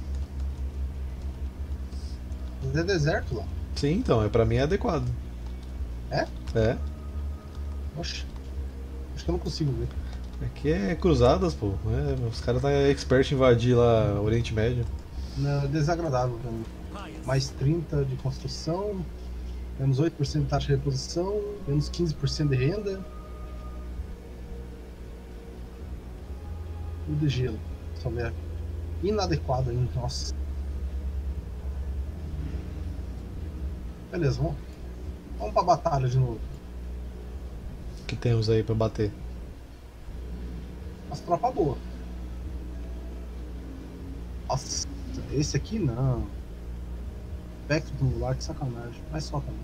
Mas é deserto lá. Sim, então, pra mim é adequado. É? É. Oxe. Acho que eu não consigo ver. Aqui é cruzadas, pô. Os caras tá expert em invadir lá o Oriente Médio. Não, é desagradável pra mim. Mais 30 de construção, menos 8% de taxa de reposição, menos 15% de renda. E de gelo. Só ver aqui. inadequado ainda, nossa. Beleza, vamos pra batalha de novo. O que temos aí pra bater? As tropas boas. Nossa, esse aqui não. Espectro tumular, que sacanagem. Mas só também.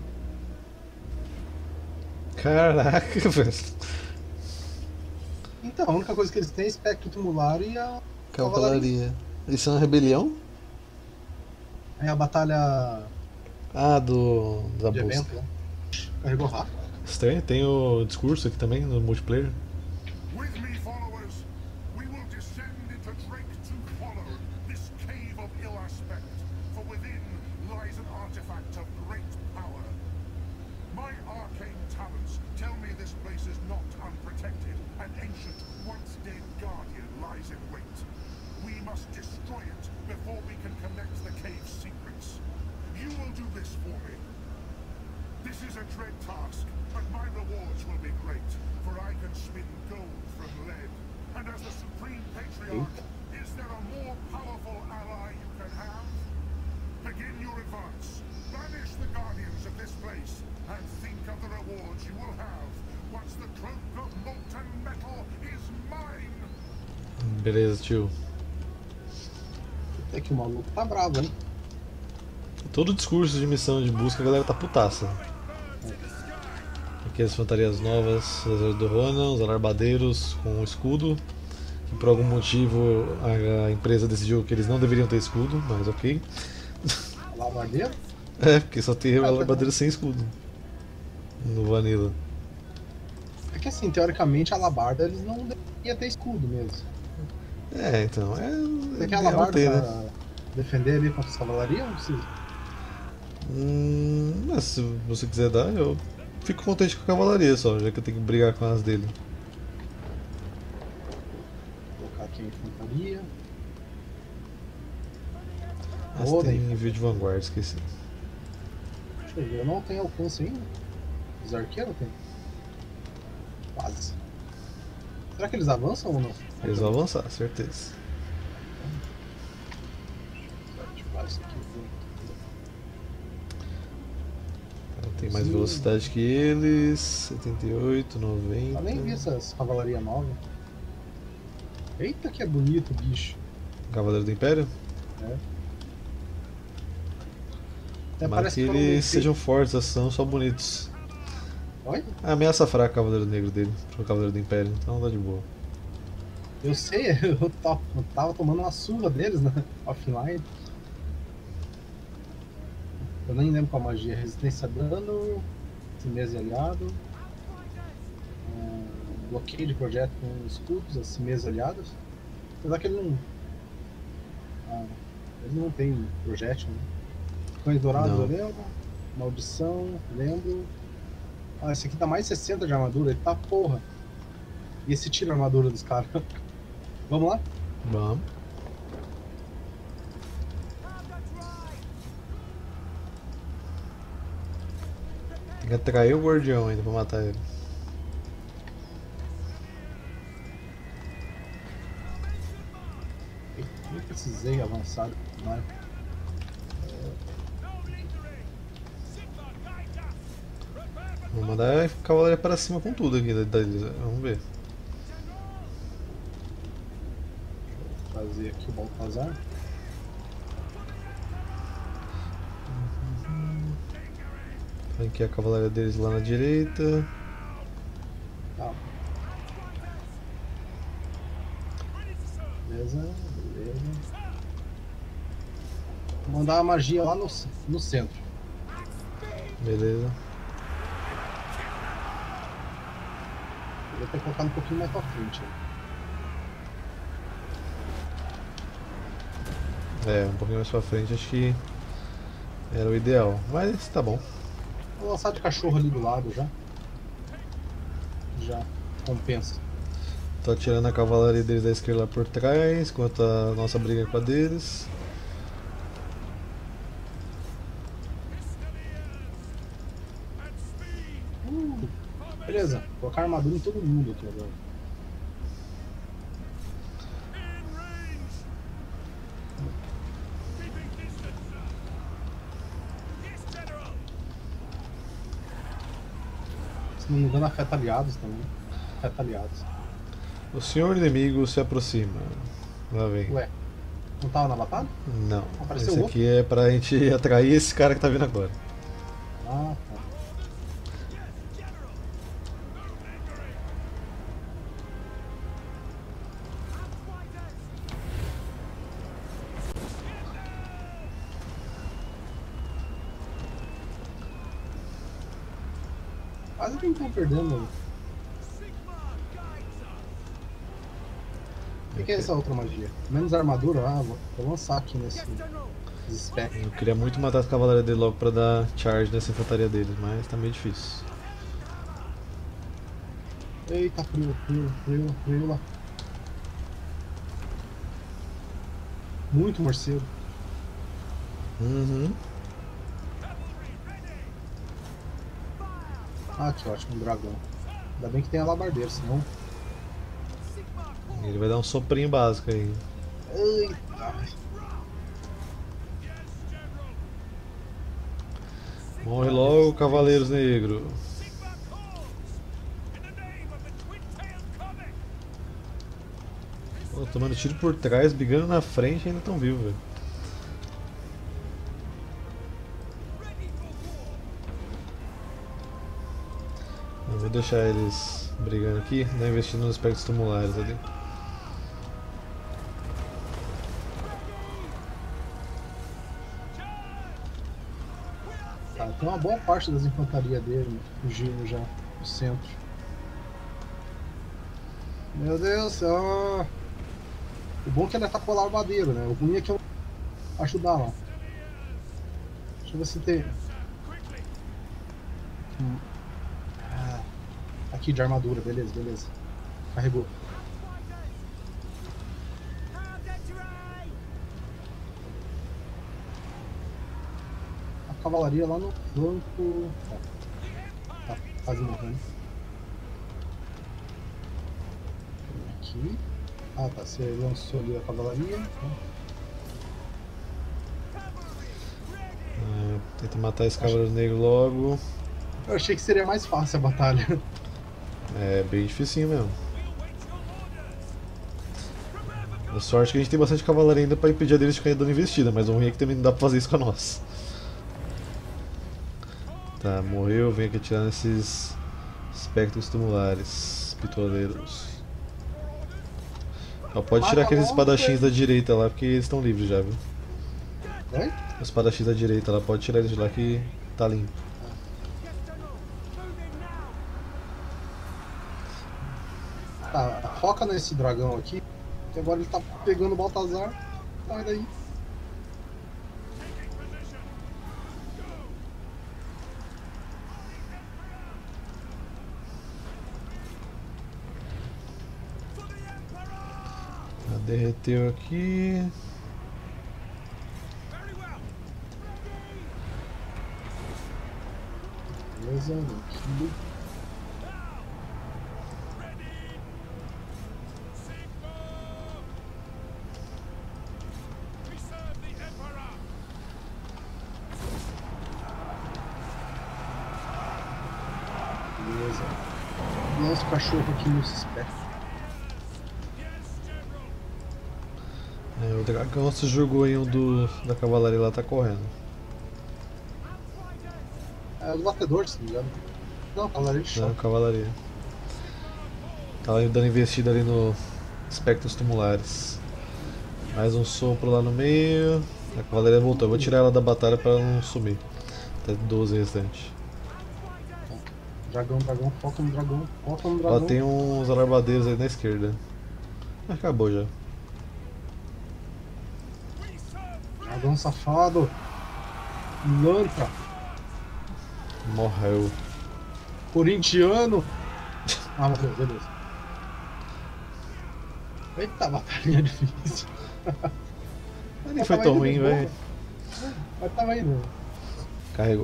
Caraca, velho. Então, a única coisa que eles têm é espectro tumular e a cavalaria. Cavalaria. Isso é uma rebelião? Aí a batalha Ah, da de busca. evento, né? Carregou rápido. Estranho, tem o discurso aqui também no multiplayer. With me, followers, we will descend into Drake to follow this cave of ill aspect, for within lies an artifact of great power. My arcane talents tell me this place is not unprotected. An ancient, once-dead guardian lies in wait. We must destroy it before we can connect the cave's secrets. You will do this for me. This is a dread task, but my rewards will be great, for I can spin gold from lead. And as the Supreme Patriarch, is there a more powerful ally you can have? Begin your advance. Banish the guardians of this place, and think of the rewards you will have once the cloak of molten metal is mine! Beleza, tio. Até que o maluco tá bravo, hein? Todo discurso de missão de busca a galera tá putaça. Aqui as fantarias novas, as do Ronan, os alarbadeiros com escudo. Que por algum motivo a empresa decidiu que eles não deveriam ter escudo, mas ok. Alabardeiro? É, porque só tem alabardeiro sem escudo no Vanilla. É que assim, teoricamente a alabarda eles não deveriam ter escudo mesmo. É, então, Você quer é alabarda ter, pra né? defender ali contra as cavalarias? Não precisa. Mas se você quiser dar, eu fico contente com a cavalaria só, já que eu tenho que brigar com as dele. Vou colocar aqui a infantaria. Mas Boa, tem né? envio de vanguarda, esqueci. Deixa eu ver, eu não tenho alcance ainda. Os arqueiros tem. Quase. Será que eles avançam ou não? Eles vão avançar, certeza. Vou ativar isso aqui. Tem mais velocidade que eles, 78, 90. Eu nem vi essas cavalaria nova. Eita que é bonito, bicho. Cavaleiro do Império? É. Até Tomara parece que foram eles meio sejam fortes, eles são só bonitos. Olha, A ameaça fraca o Cavaleiro Negro dele, pro Cavaleiro do Império, então tá de boa. eu sei, eu tava tomando uma surra deles, né? Offline. Eu nem lembro qual magia. Resistência a dano, simese aliado, bloqueio de projeto com escudos, as simese aliados. Apesar que ele não. Ele não tem projétil, né? Cães dourados Não. eu lembro. Maldição, lembro. Ah, esse aqui dá mais 60 de armadura, ele tá porra. E esse tira a armadura dos caras. Vamos lá? Vamos. Tem que atrair o guardião ainda pra matar ele. Nem precisei avançar, né? Vou mandar a cavalaria para cima com tudo aqui. Vamos ver. Fazer aqui o Baltazar. Aqui a cavalaria deles lá na direita. Tá. Beleza, beleza. Vou mandar a magia lá no centro. Beleza. Eu vou ter que colocar um pouquinho mais pra frente. É, um pouquinho mais pra frente acho que era o ideal. Mas tá bom. Vou lançar de cachorro ali do lado já. Já compensa. Tô atirando a cavalaria deles da esquerda lá por trás, enquanto a nossa briga é com a deles. Beleza, vou colocar armadura em todo mundo aqui agora. Se não me engano, afeta aliados também. Afeta aliados. O senhor inimigo se aproxima. Lá vem. Ué, não tava na batalha? Não, Apareceu esse outro? aqui é pra gente atrair esse cara que tá vindo agora. Ah, tá. Quase que não estão perdendo. O que é essa outra magia? Menos armadura? Ah, vou lançar aqui nesse spec. Eu queria muito matar as cavaleiras dele logo pra dar charge nessa infantaria deles, mas tá meio difícil. Eita, frio lá. Muito morcego. Uhum. Ah, que ótimo, um dragão. Ainda bem que tem alabardeiro, senão. Ele vai dar um soprinho básico aí. Eita! Morre logo, Cavaleiros Negros. Pô, tomando tiro por trás, brigando na frente e ainda tão vivos, velho. Eu vou deixar eles brigando aqui, né, investindo nos aspectos tumulares ali. Tá, tem uma boa parte das infantarias dele fugindo já do centro. Meu Deus, ó. O bom é que ele atacou lá o alabardeiro, né? O ruim é que eu ajudar lá. Deixa eu ver se tem. Ah, aqui de armadura, beleza, beleza. Carregou. A cavalaria lá no flanco. Tá quase morrendo. Aqui. Ah tá, você lançou ali a cavalaria. Tenta matar esse Cavaleiro Negro logo. Eu achei que seria mais fácil a batalha. É bem dificinho mesmo. A sorte é que a gente tem bastante cavalaria ainda pra impedir deles de ficarem dando investida, mas o ruim é que também não dá pra fazer isso com a nossa. Tá, morreu, vem aqui atirar nesses espectros tumulares, pitoleiros. Ó, pode tirar aqueles espadachins da direita lá, porque eles estão livres já, viu? Oi? Os espadachins da direita lá, pode tirar eles de lá que tá limpo. Tá, foca nesse dragão aqui, que agora ele tá pegando o Baltazar. Sai daí. Já derreteu aqui. Beleza, aqui. Beleza. Lança o cachorro aqui no espectro. O dragão se jogou em um da cavalaria lá, tá correndo. É o batedor, se não me engano. Não, cavalaria de Não, choque. cavalaria. Tava dando investida ali no espectros tumulares. Mais um sopro lá no meio. A cavalaria voltou. Eu vou tirar ela da batalha pra ela não sumir. Até 12 restantes. Dragão, foca no dragão, foca no Ó, dragão. tem uns alarbadeiros aí na esquerda. Acabou já. Dragão safado. Lantra. Morreu. Corintiano. Ah, morreu, beleza. Eita, batalha difícil. Mas nem foi tão ruim, velho. Mas tava indo. Carregou.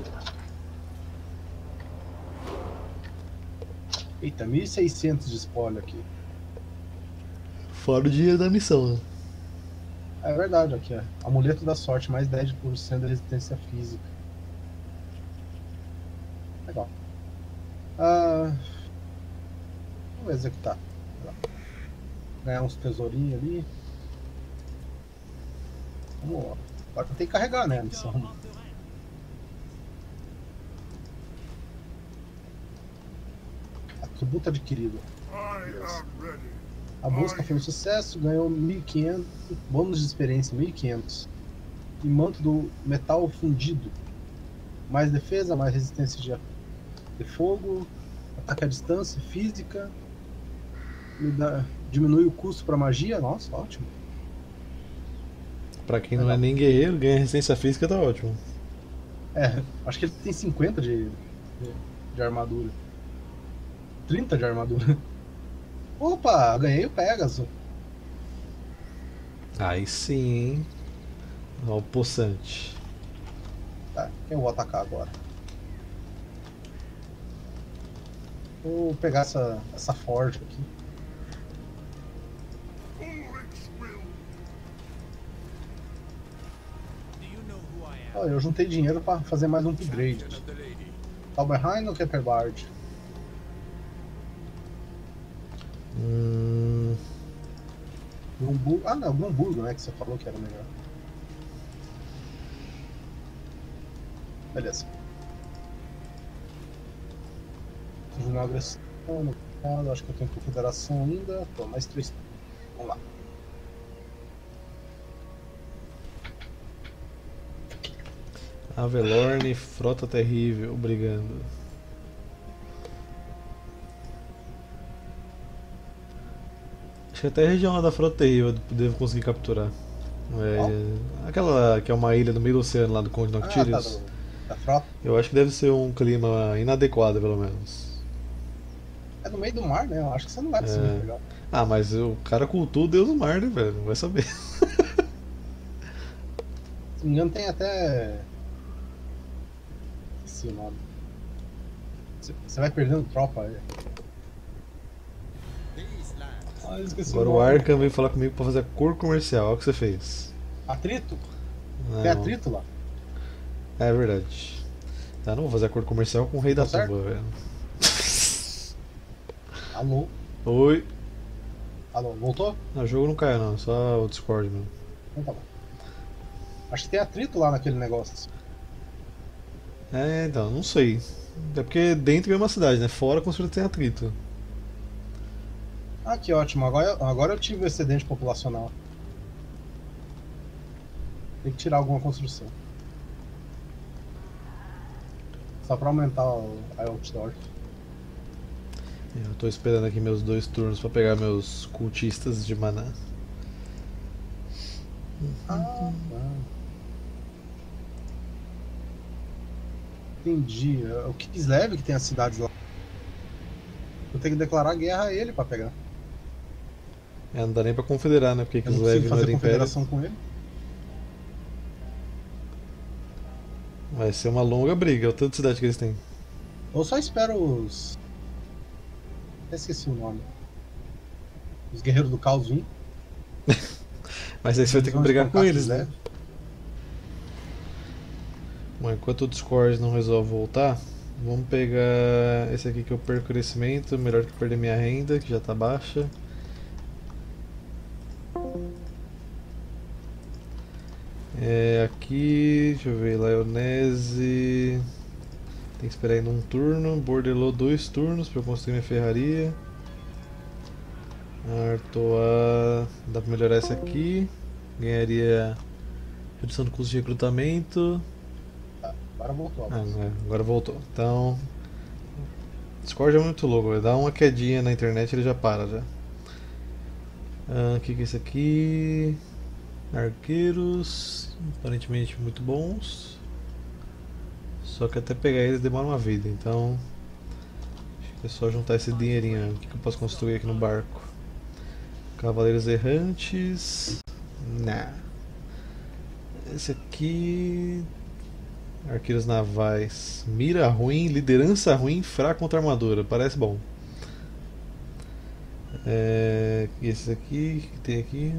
Eita, 1.600 de spoiler aqui. Fora o dinheiro da missão, né? É verdade, aqui, ó. Amuleto da sorte, mais 10% de resistência física. Legal. Ah, vamos executar. Ganhar uns tesourinhos ali. Vamos lá. Agora tem que carregar, né, a missão. Atributo adquirido. I am ready. A busca foi um sucesso, ganhou 1.500, bônus de experiência 1.500 e manto do metal fundido. Mais defesa, mais resistência de fogo, ataque à distância, física, diminui o custo para magia. Nossa, ótimo. Pra quem não é nem guerreiro, ganha resistência física, tá ótimo. É, acho que ele tem 50 de armadura. 30 de armadura. Opa, ganhei o Pegasus. Aí sim, hein? Ó, o poçante. Tá, quem eu vou atacar agora? Vou pegar essa forja aqui. Ulrich's will. Ó, eu juntei dinheiro para fazer mais um upgrade. Talberheim ou Keterbard? Ah, não, Grumburgo, né? Que você falou que era melhor. Beleza. Preciso de uma agressão no caso, acho que eu tenho confederação ainda. Pô, mais 3. Vamos lá. Avelorn, frota terrível, brigando. Acho que até a região lá da frota terrível eu devo conseguir capturar. Aquela que é uma ilha no meio do oceano lá do Conde Noctirius. Da frota. Eu acho que deve ser um clima inadequado, pelo menos. É no meio do mar, né? Eu acho que você não vai conseguir pegar. Ah, mas o cara cultua o deus do mar, né, velho? Vai saber. Se não me engano, tem até. Esqueci o nome. Você vai perdendo tropa aí. Ah, esqueci Agora o Arkham veio falar comigo pra fazer a cor comercial. Olha o que você fez. Atrito? Não. Tem atrito lá? É verdade. Tá, não vou fazer a cor comercial com o Rei da certo? Tumba, velho. Alô? Oi. Alô, voltou? Não, o jogo não caiu não, só o Discord mesmo. Então tá bom. Acho que tem atrito lá naquele negócio. É, então, não sei. É porque dentro é uma cidade, né? Fora com certeza tem atrito. Ah, que ótimo. Agora eu tive o excedente populacional. Tem que tirar alguma construção. Só pra aumentar a outdoor. Eu tô esperando aqui meus 2 turnos pra pegar meus cultistas de maná. Ah, tá. Entendi. O Kislev que tem as cidades lá. Eu tenho que declarar guerra a ele pra pegar. É, não dá nem pra confederar, né? Porque Eu não Kislev consigo não é fazer do Império. confederação com ele. Vai ser uma longa briga, é o tanto de cidade que eles têm. Eu só espero os. Até esqueci o nome. Os Guerreiros do Caos 1. Mas aí você vai ter que vão brigar com espancar eles, né? Kislev. Bom, enquanto o Discord não resolve voltar, vamos pegar esse aqui que eu perco crescimento, melhor que perder minha renda, que já tá baixa. Aqui, deixa eu ver, Laionese. Tem que esperar ainda um turno. Bordelot 2 turnos pra eu construir minha ferraria. Artois, dá pra melhorar essa aqui. Ganharia redução do custo de recrutamento. Tá, agora voltou. Agora voltou. Então, Discord é muito louco, vai dar uma quedinha na internet e ele já para já. O que é isso aqui? Arqueiros, aparentemente muito bons. Só que até pegar eles demora uma vida, então acho que é só juntar esse dinheirinho. O que eu posso construir aqui no barco? Cavaleiros errantes. Nah. Esse aqui. Arqueiros navais. Mira ruim, liderança ruim, fraco contra armadura. Parece bom. E esse aqui, que tem aqui?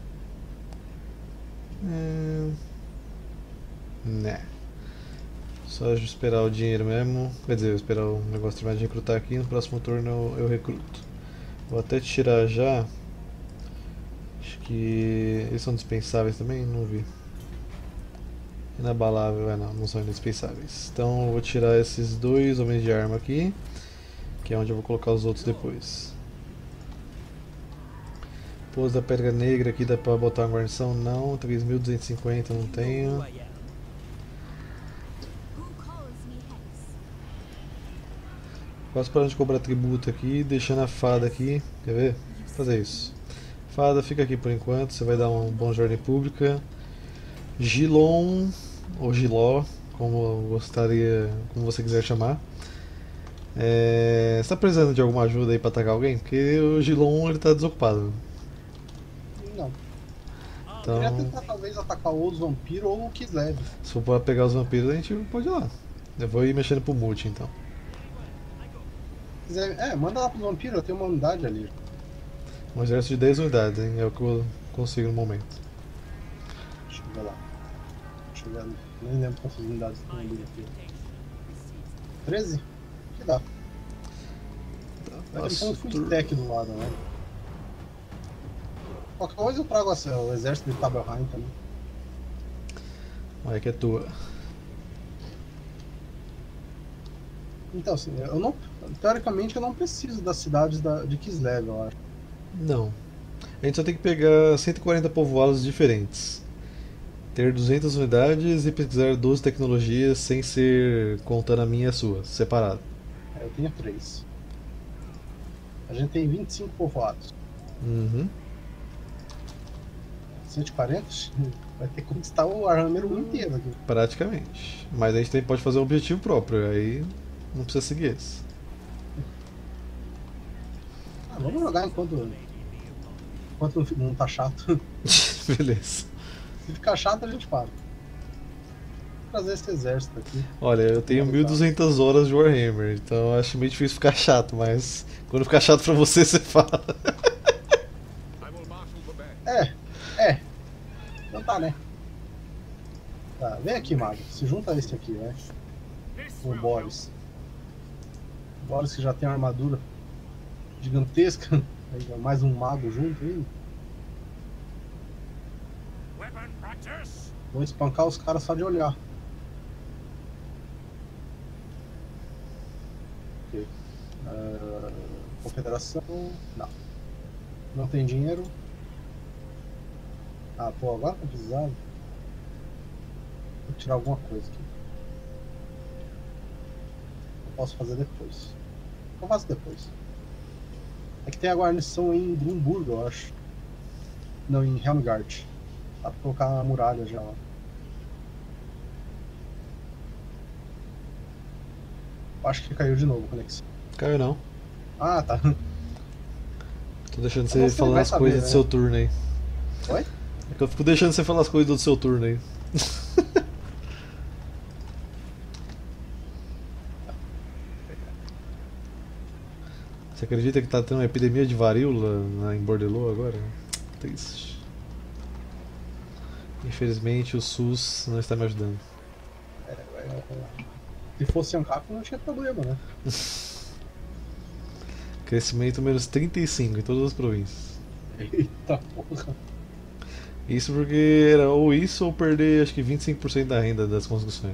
Né. Só esperar o dinheiro mesmo. Quer dizer, esperar o negócio terminar de recrutar aqui. No próximo turno eu recruto. Vou até tirar já. Acho que eles são dispensáveis também? Não vi. Inabalável, não são indispensáveis. Então eu vou tirar esses dois homens de arma aqui, que é onde eu vou colocar os outros depois. Pouso da Pedra Negra aqui, dá pra botar uma guarnição? Não, 3.250 não tenho. Quase parando de cobrar tributo aqui, deixando a fada aqui, quer ver? Vou fazer isso. Fada, fica aqui por enquanto, você vai dar um bom de ordem pública. Gilon, ou Giló, como você quiser chamar. Você tá precisando de alguma ajuda aí pra atacar alguém? Porque o Gilon ele tá desocupado. Não. Então, Eu queria tentar talvez atacar ou os vampiros ou o Kislev. se for pra pegar os vampiros, a gente pode ir lá. Eu vou ir mexendo pro multi então. Manda lá pros vampiros, eu tenho uma unidade ali. Um exército de 10 unidades, hein? É o que eu consigo no momento. Deixa eu ver lá. Deixa eu ver, nem lembro quantas unidades tem ali aqui. 13? Que dá. Vai ter um full stack do lado, né? Qualquer coisa eu trago o exército de Tabelheim também. Olha que é tua. Então, assim, teoricamente eu não preciso das cidades de Kislev, eu acho. Não. A gente só tem que pegar 140 povoados diferentes. Ter 200 unidades e pesquisar 12 tecnologias sem ser contando a minha e a sua, separado. Eu tenho 3. A gente tem 25 povoados. Uhum. 140? Vai ter que conquistar o Warhammer 1 inteiro aqui. Praticamente. Mas a gente também pode fazer um objetivo próprio, aí não precisa seguir esse. Vamos jogar enquanto não tá chato. Beleza. Se ficar chato, a gente para. Vou trazer esse exército aqui. Olha, eu tenho 1.200 horas de Warhammer, então eu acho meio difícil ficar chato, mas quando ficar chato pra você, você fala. Então tá, né? Tá, vem aqui, Mago. Se junta a esse aqui, né? O Boris. O Boris que já tem uma armadura gigantesca. Aí, mais um mago junto aí. Vou espancar os caras só de olhar. Ok. Confederação. Não. Não tem dinheiro. Ah, pô, agora tá precisando. Vou tirar alguma coisa aqui. Eu posso fazer depois. Eu faço depois. É que tem a guarnição em Grunburg, eu acho. Não, em Helmgart. Dá pra colocar a muralha já lá. Eu acho que caiu de novo a conexão. Caiu não. Ah, tá. Tô deixando Mas você você falar vai as saber, coisas né? do seu turno aí. Oi? É que eu fico deixando você falar as coisas do seu turno aí. Você acredita que tá tendo uma epidemia de varíola em Bordelô agora? Triste. Infelizmente o SUS não está me ajudando. Se fosse ANCAP não tinha problema, né? Crescimento menos 35 em todas as províncias. Eita porra. Isso porque era ou isso ou perder acho que 25% da renda das construções.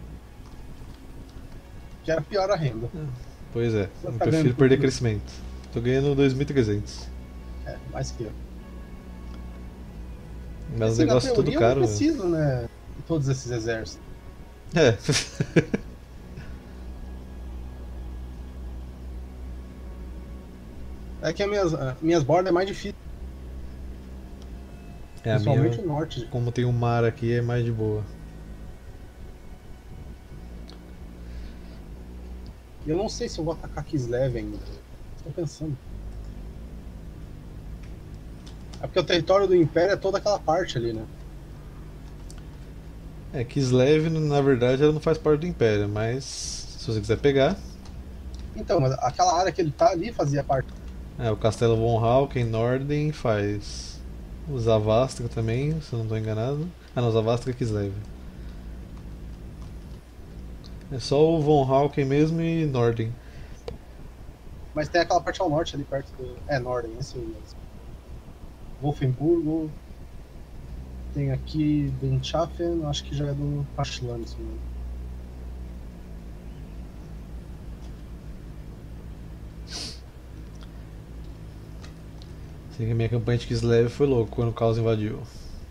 Que era pior a renda. Pois é, Você eu tá prefiro ganhando perder tudo. crescimento. Tô ganhando 2.300. Mais que eu. Mas o Assim, negócio é na tudo teoria, caro. eu não preciso, né? De todos esses exércitos. É. É que as minhas bordas é mais difícil. É, a Principalmente minha, o norte. como tem o mar aqui, é mais de boa. E eu não sei se eu vou atacar Kislev ainda. Estou pensando. É porque o território do Império é toda aquela parte ali, né? É, Kislev, na verdade, ela não faz parte do Império, mas se você quiser pegar. Então, mas aquela área que ele tá ali fazia parte. É, o Castelo von Hauken, Norden faz. O Zavastra também, se eu não estou enganado. Ah não, Zavastra é Kislev. É só o Von Hauken mesmo e Norden. Mas tem aquela parte ao norte ali perto do. É, Norden, esse aí mesmo. Wolfenburgo. Tem aqui Benchafen, acho que já é do Pachland, se não me engano. Sei que a minha campanha de Kislev foi louco quando o caos invadiu.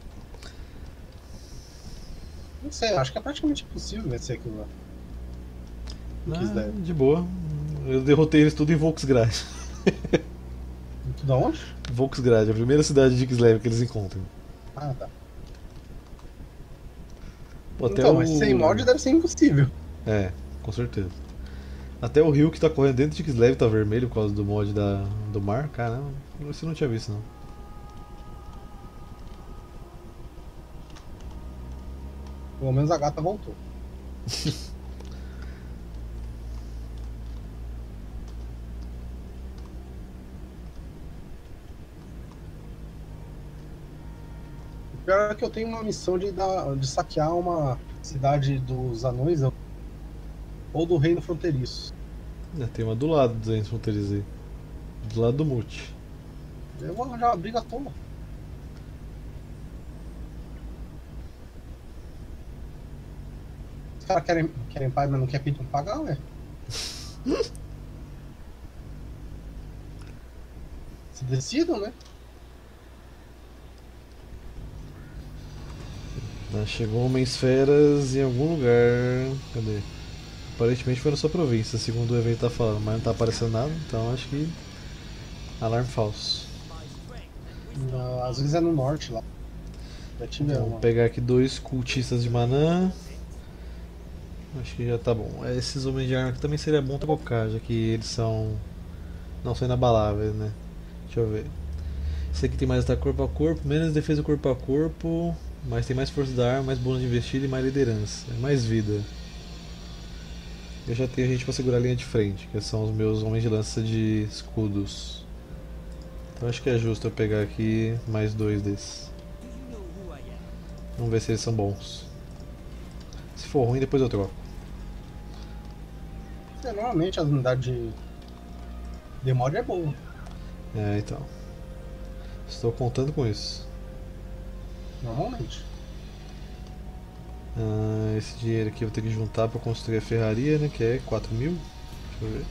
Não sei, acho que é praticamente impossível vencer aquilo lá. Kislev. De boa. Eu derrotei eles tudo em Volksgrad. Tudo aonde? Volksgrad, a primeira cidade de Kislev que eles encontram. Ah, tá. Pô, até Então, mas sem mod deve ser impossível. É, com certeza. Até o rio que tá correndo dentro de Kislev tá vermelho por causa do mod do mar. Caramba, isso eu não tinha visto não. Pelo menos a gata voltou. O pior é que eu tenho uma missão de saquear uma cidade dos anões ou do reino fronteiriço. Tem uma do lado dos entes fronteiriços aí. Do lado do Mute. Eu vou arranjar uma briga à toa. Os caras querem pagar, mas não quer pedir pagar, ué. Se decidam, né? Chegou Homens-Feras em algum lugar. Cadê? Aparentemente foi na sua província, segundo o evento tá falando, mas não tá aparecendo nada, então acho que. Alarme falso. Não, às vezes é no norte lá. Já tive Então, uma. vou pegar aqui 2 cultistas de Manã. Acho que já tá bom. Esses homens de arma aqui também seria bom trocar, já que eles são. Não são inabaláveis, né? Deixa eu ver. Esse aqui tem mais ataque corpo a corpo, menos defesa corpo a corpo, mas tem mais força da arma, mais bônus de investida e mais liderança. É mais vida. Eu já tenho gente pra segurar a linha de frente, que são os meus homens de lança de escudos. Então acho que é justo eu pegar aqui mais 2 desses. Vamos ver se eles são bons. Se for ruim, depois eu troco. Normalmente as unidades de mod é boa. É, então. Estou contando com isso. Normalmente. Esse dinheiro aqui eu vou ter que juntar para construir a ferraria, né? Que é 4.000. Deixa eu ver.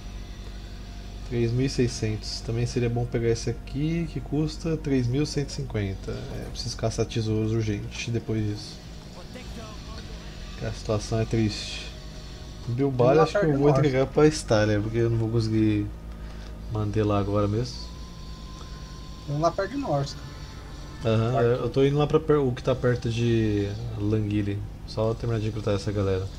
3.600. Também seria bom pegar esse aqui que custa 3.150. Preciso caçar tesouros urgente depois disso. Porque a situação é triste. Bilbao acho que eu vou entregar para Estália, porque eu não vou conseguir manter lá agora mesmo. Vamos lá perto de Norsk. Eu tô indo lá pra o que tá perto de Languile. Só terminar de recrutar essa galera.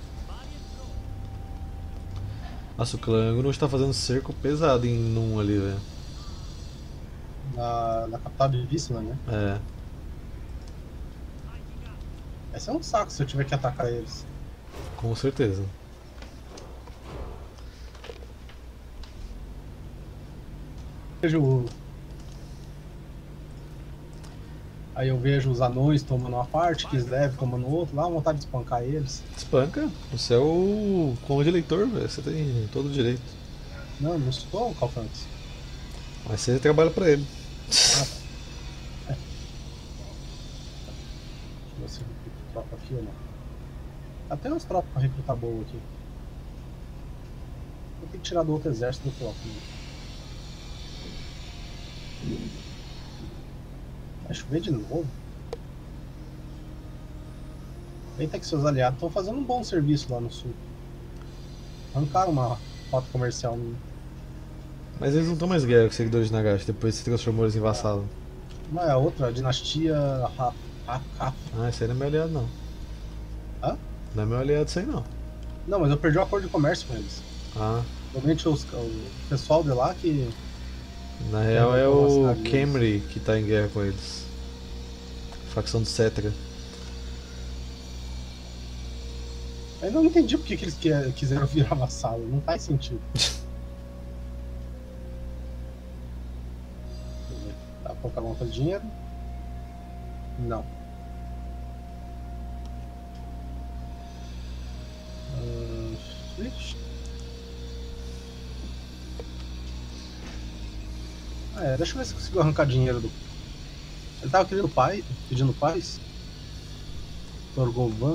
Nossa, o clã não está fazendo cerco pesado em Num ali, velho. Na capital de Wisla, né? É. Vai ser um saco se eu tiver que atacar eles. Com certeza. Aí eu vejo os anões tomando uma parte, Kislev tomando outra, lá vontade de espancar eles. Espanca? Você é o clã de eleitor, velho. Você tem todo o direito. Não, não sou o Calfantes. Mas você trabalha pra ele. Ah, tá. Deixa eu ver se eu recruto tropa aqui ou não. Até umas tropas pra recrutar boa aqui. Vou ter que tirar do outro exército do tropa. Vai chover de novo? Eita que seus aliados estão fazendo um bom serviço lá no sul. Arrancaram uma rota comercial. Mas eles não estão mais guerra com os seguidores de Nagash, depois se transformou eles em vassalo. Não é a outra, a dinastia Raf. Ah, esse aí não é meu aliado não. Hã? Não é meu aliado isso aí não. Não, mas eu perdi o acordo de comércio com eles. Ah. Realmente o pessoal de lá que. Na real é o Camry que tá em guerra com eles. Facção do Cetra. Eu ainda não entendi porque que eles quiseram virar vassalo, não faz sentido. Dá pra colocar alguma coisa de dinheiro? Não. Deixa eu ver se eu consigo arrancar dinheiro do... Ele tava pedindo paz. Torgovan.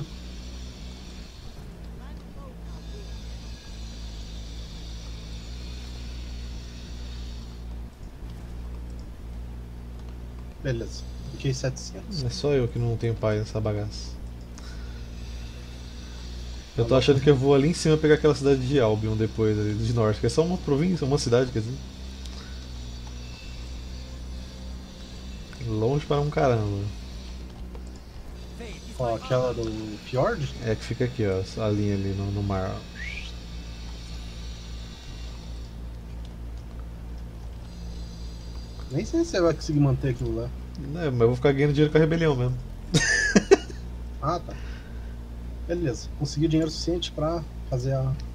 Beleza, fiquei 700. É só eu que não tenho pai nessa bagaça. Eu tô achando que eu vou ali em cima pegar aquela cidade de Albion depois, ali de norte, que é só uma província, uma cidade, quer dizer. Longe para um caramba. Ó, aquela do Fjord? É que fica aqui, ó, a linha ali no mar. Nem sei se você vai conseguir manter aquilo lá. É, mas eu vou ficar ganhando dinheiro com a rebelião mesmo. Ah, tá. Beleza, consegui dinheiro suficiente pra fazer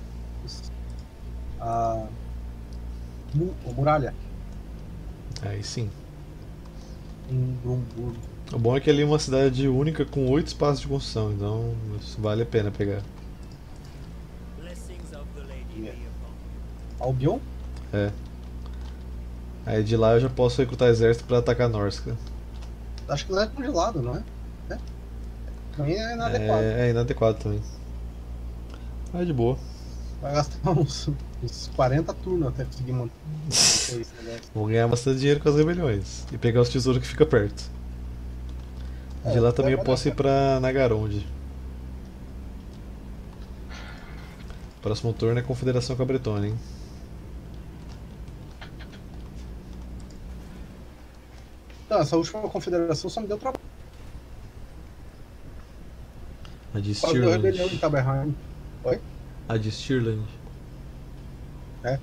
a muralha Aí sim. em Brumburgo. O bom é que ali é uma cidade única com 8 espaços de construção, então isso vale a pena pegar. Albion? É. Aí de lá eu já posso recrutar exército pra atacar Norsca. Acho que lá é congelado, não é? Pra mim é inadequado. É inadequado também. Mas de boa. Vai gastar uns 40 turnos até conseguir manter esse negócio. Vou ganhar bastante dinheiro com as rebeliões. E pegar os tesouros que fica perto. De lá também eu posso ir pra Nagaronde. Próximo turno é Confederação Cabretone, hein? Então, essa última confederação só me deu trabalho. A de Quase deu rebelião em Stirland. Taberheim. Oi? A de Stirland. É.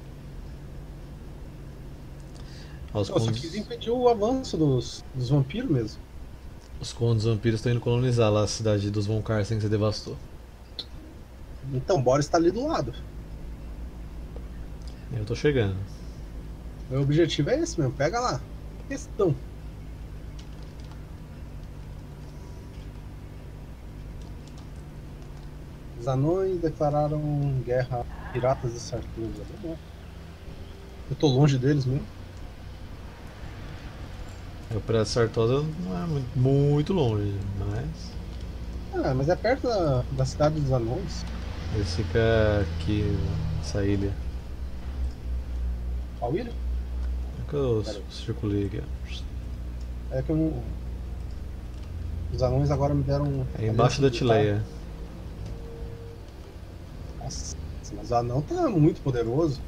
Os Eu só quis impedir o avanço dos vampiros mesmo. Os condes vampiros estão indo colonizar lá a cidade dos Von Carsten que você devastou. Então, Boris tá ali do lado. Eu tô chegando. Meu objetivo é esse mesmo, pega lá. Questão. Os anões declararam guerra a piratas de Sartusa. Eu tô longe deles mesmo. O Praia de Sartosa não é muito longe, mas Ah, mas é perto da cidade dos anões. ele fica aqui nessa ilha. Qual ilha? É que eu circulei aqui. É que eu não... Os anões agora me deram... É embaixo da Tileia. Nossa, mas o anão tá muito poderoso.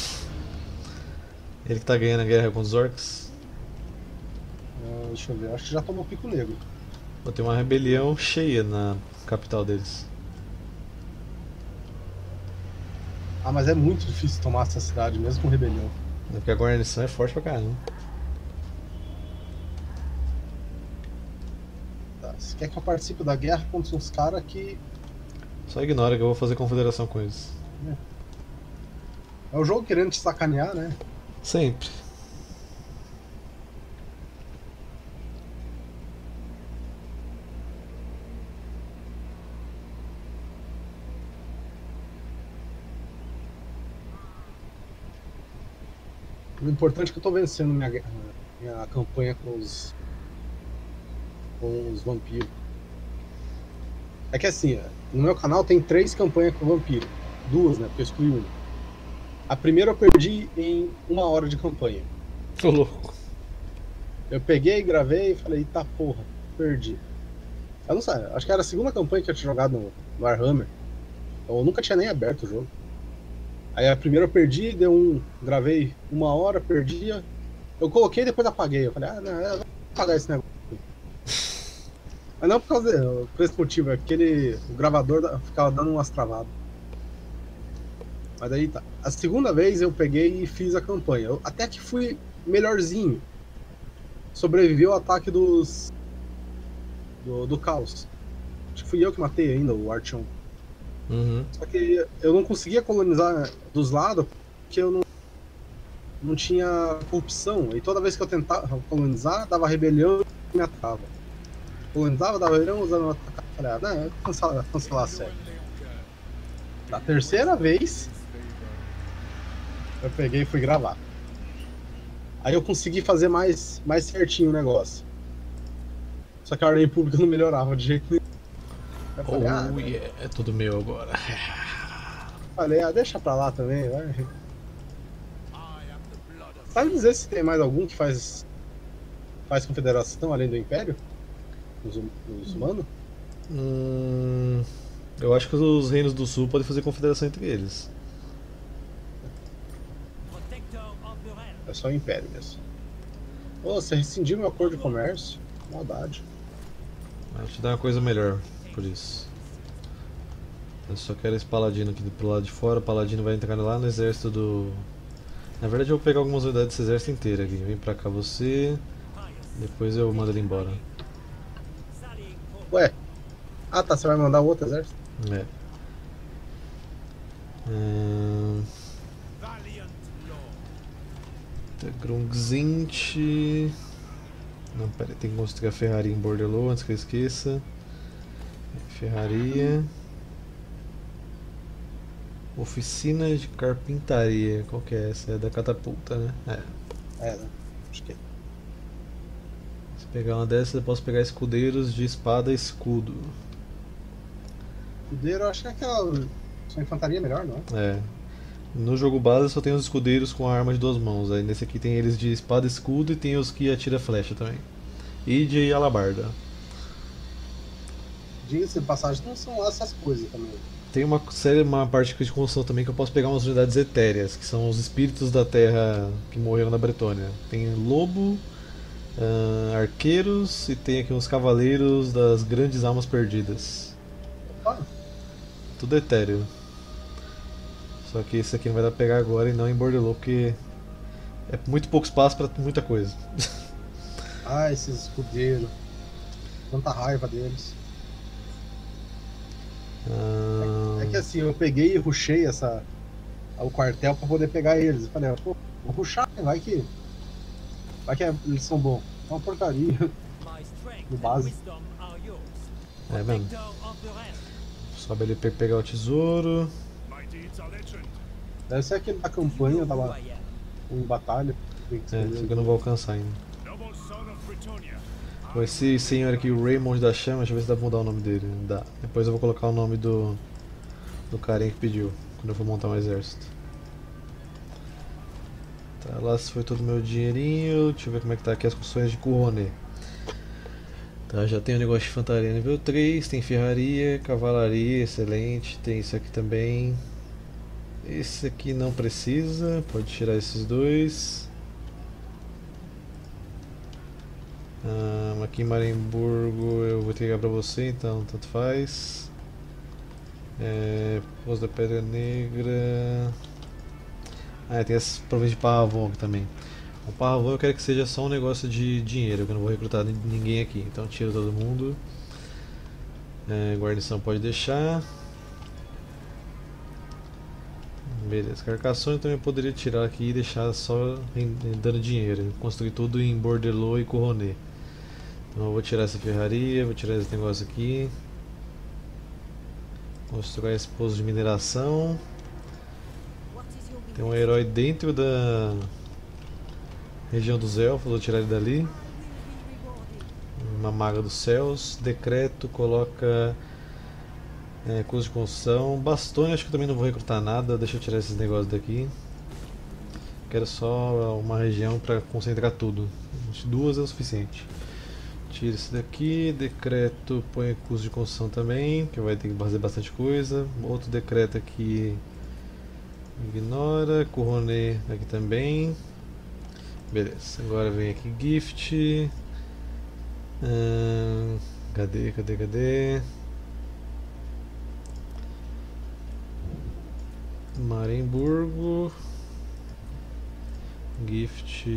Ele que tá ganhando a guerra com os orcs. Deixa eu ver, acho que já tomou Pico Negro. Vou ter uma rebelião cheia na capital deles. Ah, mas é muito difícil tomar essa cidade, mesmo com rebelião. É porque a guarnição é forte pra caramba. Tá, você quer que eu participe da guerra contra uns caras que... Só ignora que eu vou fazer confederação com eles. É o jogo querendo te sacanear, né? Sempre. O importante é que eu tô vencendo minha campanha com os vampiros. É que assim, no meu canal tem 3 campanhas com vampiro. 2, né? Porque eu excluí uma. A primeira eu perdi em 1 hora de campanha. Tô louco. Eu peguei, gravei e falei, eita porra, perdi. Eu não sei, acho que era a segunda campanha que eu tinha jogado no Warhammer. Eu nunca tinha nem aberto o jogo. Aí a primeira eu perdi, gravei 1 hora, perdia. Eu coloquei e depois apaguei. Eu falei, não, eu vou apagar esse negócio. Mas não por esse motivo, é porque o gravador ficava dando umas travadas. Mas daí tá. A segunda vez eu peguei e fiz a campanha. Eu até que fui melhorzinho. Sobrevivi ao ataque do caos. Acho que fui eu que matei ainda o Archon. Uhum. Só que eu não conseguia colonizar dos lados porque eu não tinha corrupção. E toda vez que eu tentava colonizar, dava rebelião e me atacava. Colonizava, dava rebelião, usando atacar. Falei, não, cancelar a série. Da terceira vez, eu peguei e fui gravar. Aí eu consegui fazer mais certinho o negócio. Só que a ordem pública não melhorava de jeito nenhum. Eu falei, Yeah, é tudo meu agora. Deixa pra lá também, vai. Sabe dizer se tem mais algum que faz confederação além do Império? Os humanos? Eu acho que os reinos do sul podem fazer confederação entre eles. É só o Império mesmo. Pô, você rescindiu meu acordo de comércio? Maldade. Vou te dar uma coisa melhor por isso. Eu só quero esse paladino aqui pro lado de fora. O paladino vai entrar lá no exército do... Na verdade eu vou pegar algumas unidades desse exército inteiro aqui. Vem pra cá você. Depois eu mando ele embora. Ué? Ah tá, você vai mandar o outro exército? É. Grungzint. Não, pera aí, tem que construir a ferraria em Bordelô antes que eu esqueça. Ferraria. Oficina de carpintaria. Qual que é essa? É da catapulta, né? Né? Acho que é. Se pegar uma dessas, eu posso pegar escudeiros de espada e escudo. Escudeiro, eu acho que é aquela. Sua infantaria é melhor, não é? É. No jogo base só tem os escudeiros com a arma de 2 mãos. Aí nesse aqui tem eles de espada e escudo e tem os que atira flecha também. E de alabarda. Diga-se de passagem, não são lá essas coisas também. Tem uma parte de construção também que eu posso pegar umas unidades etéreas, que são os espíritos da terra que morreram na Bretônia. Tem lobo, arqueiros e tem aqui uns cavaleiros das grandes almas perdidas. Opa. Tudo etéreo. Só que esse aqui não vai dar pra pegar agora e não em Bordelô, porque é muito pouco espaço pra muita coisa. Ah, esses escudeiros. Quanta raiva deles. É que assim, eu peguei e rushei o quartel pra poder pegar eles. Eu falei, pô, vou rushar, vai que eles são bons. É uma porcaria. No base. É mesmo. Sobe ali pra pegar o tesouro. Deve ser aquele da campanha, tava em batalha. Isso aqui eu não vou alcançar ainda. Esse senhor aqui, o Raymond da Chama, deixa eu ver se dá pra mudar o nome dele. Dá. Depois eu vou colocar o nome do carinha que pediu, quando eu for montar um exército. Tá, lá se foi todo o meu dinheirinho. Deixa eu ver como é que tá aqui as construções de Couronné. Tá, já tem o negócio de infantaria nível 3, tem ferraria, cavalaria, excelente. Tem isso aqui também. Esse aqui não precisa, pode tirar esses dois. Aqui em Marenburgo eu vou entregar pra você, então tanto faz. Pouso da Pedra Negra. Tem as províncias de Parravon aqui também. O Parravon eu quero que seja só um negócio de dinheiro, que eu não vou recrutar ninguém aqui, então tiro todo mundo. Guarnição pode deixar. Beleza, Carcassonne também poderia tirar aqui e deixar só dando dinheiro. Construir tudo em Bordelô e Couronné. Então eu vou tirar essa ferraria, vou tirar esse negócio aqui. Construir esse poço de mineração. Tem um herói dentro da região dos elfos, vou tirar ele dali. Uma maga dos céus. Decreto, coloca custo de construção. Bastões, acho que eu também não vou recrutar nada. Deixa eu tirar esses negócios daqui. Quero só uma região para concentrar tudo. 2 é o suficiente. Tira esse daqui. Decreto, põe custo de construção também, que vai ter que fazer bastante coisa. Outro decreto aqui. Ignora. Couronné aqui também. Beleza, agora vem aqui gift. Cadê? Marenburgo. Gift.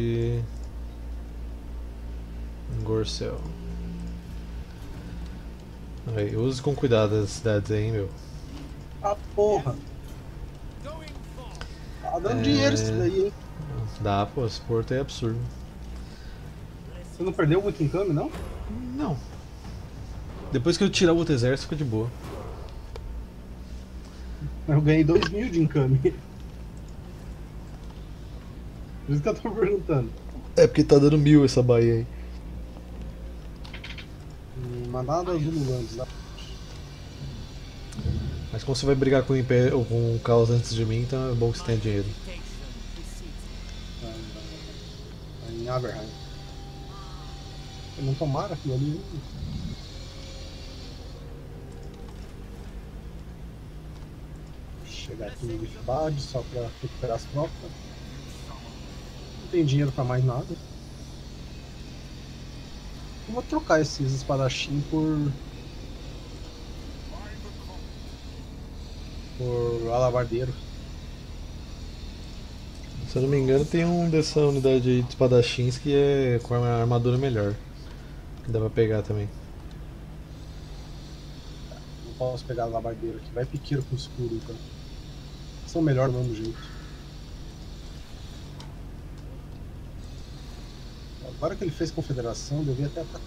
Gorcel. Aí, use com cuidado as cidades aí, meu. Ah, porra! Tá dando dinheiro isso daí, hein? Dá, pô, esse porto é absurdo. Você não perdeu muito encame, não? Não. Depois que eu tirar o outro exército, fica de boa. Eu ganhei 2.000 de encame. Por isso que eu tô perguntando. É porque tá dando 1000 essa baia aí. Mandar das Lululandes lá. Mas como você vai brigar com o Império ou com o Caos antes de mim, então é bom que você tenha dinheiro. Em Aberheim. Não tomaram aquilo ali. Chegar aqui no Giftbad só pra recuperar as tropas. Não tem dinheiro pra mais nada. Eu vou trocar esses espadachim por alabardeiro. Se eu não me engano, tem um dessa unidade aí de espadachins que é com a armadura melhor. Que dá pra pegar também. Não posso pegar alabardeiro aqui. Vai piqueiro com escudo então. São melhor do mesmo jeito. Agora que ele fez confederação, devia até atacar.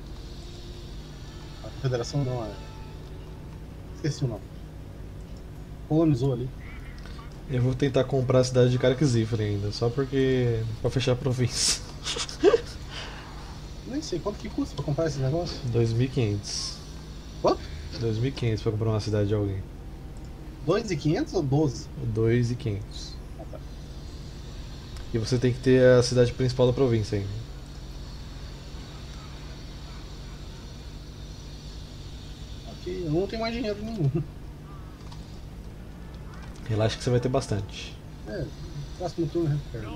A confederação não, é. Esqueci o nome. Colonizou ali. Eu vou tentar comprar a cidade de Karakzifre ainda, só porque. Pra fechar a província. Nem sei quanto que custa pra comprar esse negócio. 2.500. Quanto? 2.500 pra comprar uma cidade de alguém. 2.500 ou 12? 2.500. Ah, tá. E você tem que ter a cidade principal da província ainda. Aqui eu não tenho mais dinheiro nenhum. Relaxa que você vai ter bastante. Próximo turno recupera.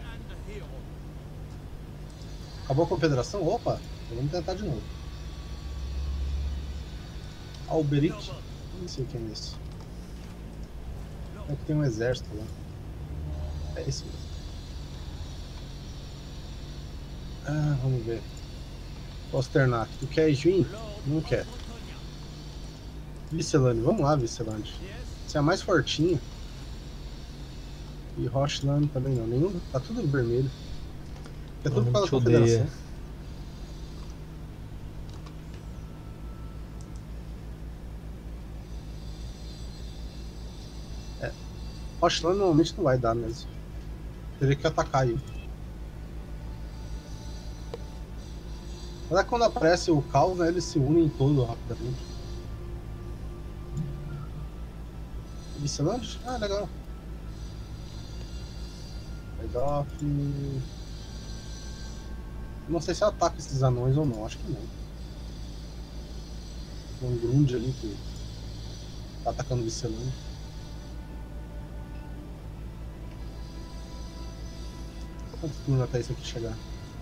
Acabou a confederação? Opa, vamos tentar de novo. Alberic? Não sei quem é esse. É que tem um exército lá. É esse mesmo. Vamos ver. Osternak, tu quer vir? Não quer. Vicelane, vamos lá, Vicelane. Você é a mais fortinha. E Rochland também não. Nenhum. Tá tudo vermelho. É tudo por causa da confederação. Rochland normalmente não vai dar mesmo. Teria que atacar ele. Mas é quando aparece o caos, né, eles se unem todo rapidamente. Vicelande? Ah, legal. Off. Não sei se ataca esses anões ou não, acho que não. Tem um Grund ali que tá atacando o Vicelande. Quantos turnos até isso aqui chegar?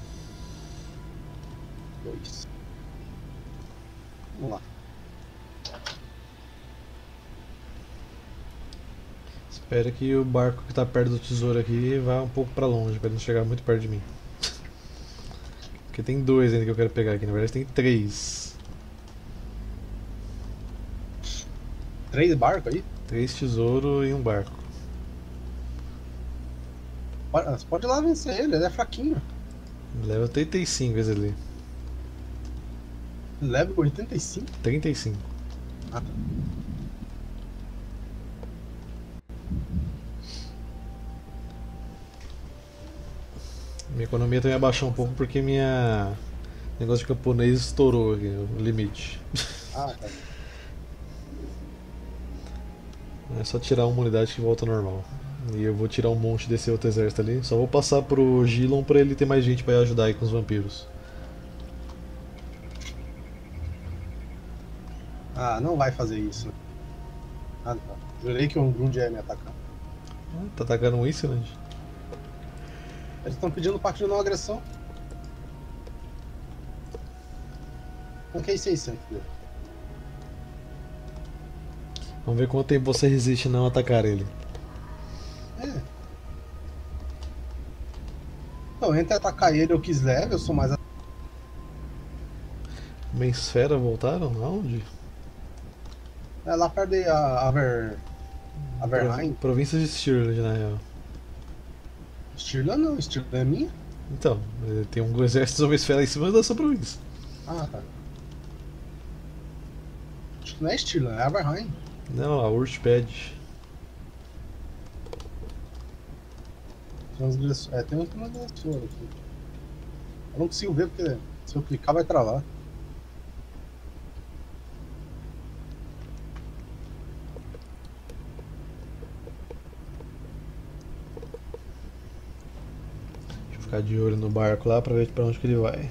2. Vamos lá. Espero que o barco que tá perto do tesouro aqui vá um pouco pra longe, pra ele não chegar muito perto de mim. Porque tem 2 ainda que eu quero pegar aqui, na verdade tem 3. 3 barcos aí? 3 tesouros e um barco. Você pode ir lá vencer ele é fraquinho. Leva 35 esse ali. Level 85? 35. Ah, tá. Minha economia também abaixou um pouco porque minha negócio de camponês estourou aqui, o limite. Ah, tá. É só tirar uma unidade que volta ao normal. E eu vou tirar um monte desse outro exército ali. Só vou passar pro Gilon pra ele ter mais gente pra ajudar aí com os vampiros. Ah, não vai fazer isso. Ah, tá. Jurei que o Grund ia me atacar. Tá atacando um Island? Eles estão pedindo pacto de não agressão. Tanquei 600 dele. Vamos ver quanto tempo você resiste a não atacar ele. Então, entre atacar ele ou Kislev, eu sou mais. Mensfera voltaram? Aonde? É lá perto de Averheim. Província de Stirland, na real. Stirland não, Stirland é minha? Então, tem um exército de Homesfera em cima da sua província. Ah, tá. Acho que não é Stirland, é Averheim. Não, a Ursped. Tem um transgressor aqui. Eu não consigo ver porque se eu clicar vai travar. Deixa eu ficar de olho no barco lá pra ver pra onde que ele vai.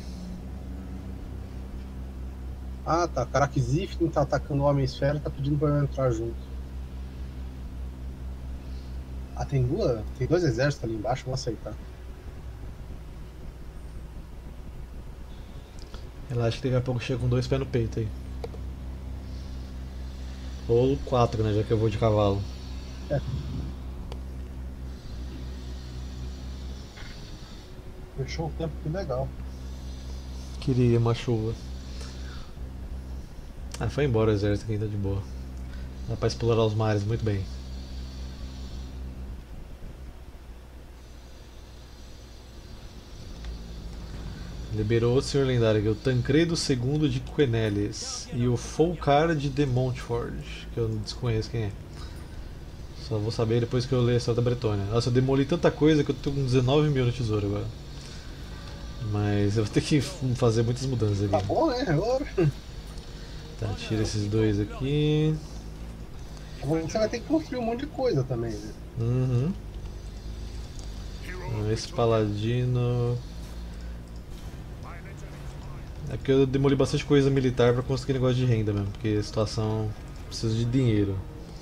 Ah, tá. Karakzif não tá atacando o Homem-Esfera e tá pedindo pra eu entrar junto. Ah, tem dois exércitos ali embaixo, vou aceitar. Relaxa que daqui a pouco chega com 2 pés no peito aí. Ou 4, né? Já que eu vou de cavalo. É. Fechou o tempo, que legal. Queria uma chuva. Ah, foi embora o exército aqui, tá de boa. Dá pra explorar os mares muito bem. Liberou o Senhor Lendário aqui, o Tancredo II de Quenelles e o Folcar de Montfort, que eu desconheço quem é. Só vou saber depois que eu ler a história da Bretônia. Nossa, eu demoli tanta coisa que eu tô com 19 mil no tesouro agora. Mas eu vou ter que fazer muitas mudanças Tá aqui. bom, né? Tá, tira esses dois aqui. Você vai ter que construir um monte de coisa também, né? Uhum. Esse paladino. É porque eu demoli bastante coisa militar pra conseguir negócio de renda mesmo, porque a situação precisa de dinheiro.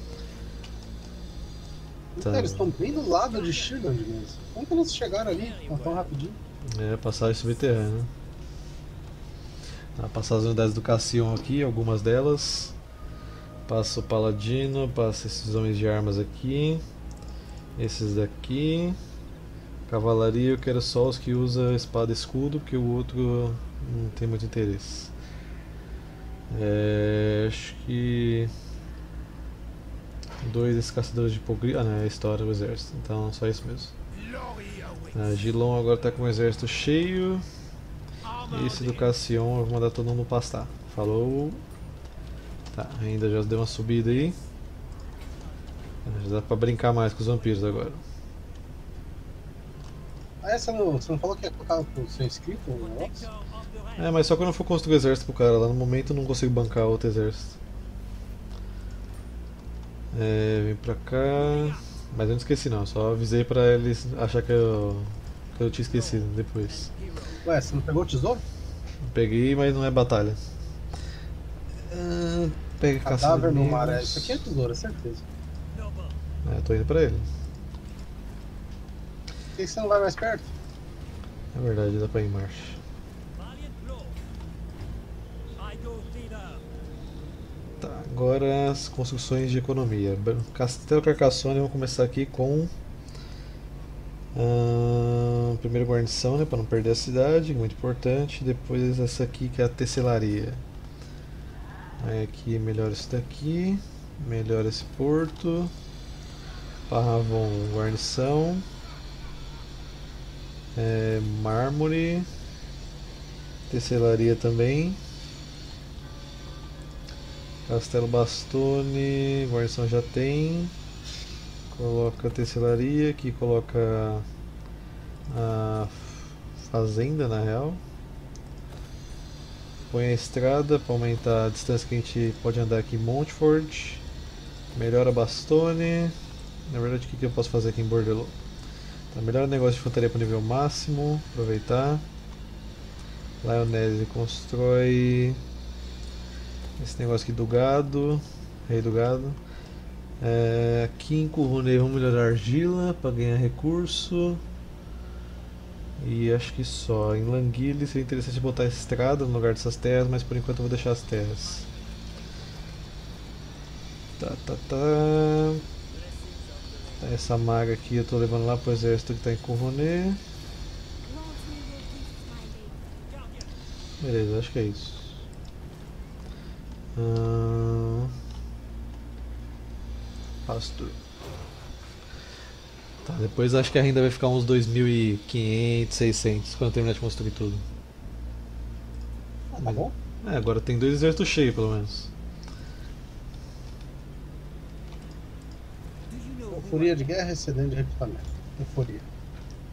Tá. Eles estão bem do lado de Shirland mesmo. Como que eles chegaram ali tão rapidinho? É, passagem subterrânea. Tá, passar as unidades do Cassian aqui, algumas delas. Passa o Paladino, passa esses homens de armas aqui. Esses daqui. Cavalaria eu quero só os que usam espada e escudo, porque o outro não tem muito interesse. Acho que 2 desses caçadores de hipocrisia. Ah, não, é a história do exército, então só isso mesmo. Gilon agora está com o exército cheio. Esse do Cassian eu vou mandar todo mundo pastar. Falou. Tá, ainda já deu uma subida aí. Já dá pra brincar mais com os vampiros agora. Ah, você não falou que ia colocar o seu inscrito no negócio? É, mas só quando eu for construir o exército pro cara. Lá no momento eu não consigo bancar outro exército. Vem pra cá. Mas eu não esqueci não, só avisei pra eles achar que eu tinha esquecido depois. Ué, você não pegou o tesouro? Peguei, mas não é batalha. Pega Cadáver no mar, inimigos. isso aqui é tesouro, é certeza. Tô indo pra ele. Por que você não vai mais perto? É verdade, dá pra ir em marcha. Tá, agora as construções de economia. Castelo Carcassonne, vamos começar aqui com primeiro guarnição, né, para não perder a cidade, muito importante. Depois essa aqui que é a tecelaria. Aí aqui melhora isso daqui, melhora esse porto. Parravon, guarnição. Mármore. Tecelaria também. Castelo Bastone, guarnição já tem. Coloca a tecelaria, aqui coloca a fazenda na real. Põe a estrada para aumentar a distância que a gente pode andar aqui em Montfort. Melhora Bastone. Na verdade, o que eu posso fazer aqui em Bordelot? Tá, melhora o negócio de infantaria para o nível máximo. Aproveitar. Lyonese constrói esse negócio aqui do gado. Rei do gado. Aqui em Couronne vamos melhorar argila para ganhar recurso. E acho que só. Em Languille seria interessante botar estrada no lugar dessas terras, mas por enquanto eu vou deixar as terras. Essa maga aqui eu tô levando lá pro exército que tá em Couronne. Beleza, acho que é isso. Pastor. Tá, depois acho que a renda vai ficar uns 2.500, 600 quando eu terminar de construir tudo. Ah, tá bom? Agora tem 2 exércitos cheios pelo menos. Euforia de guerra excedente de recrutamento. Euforia.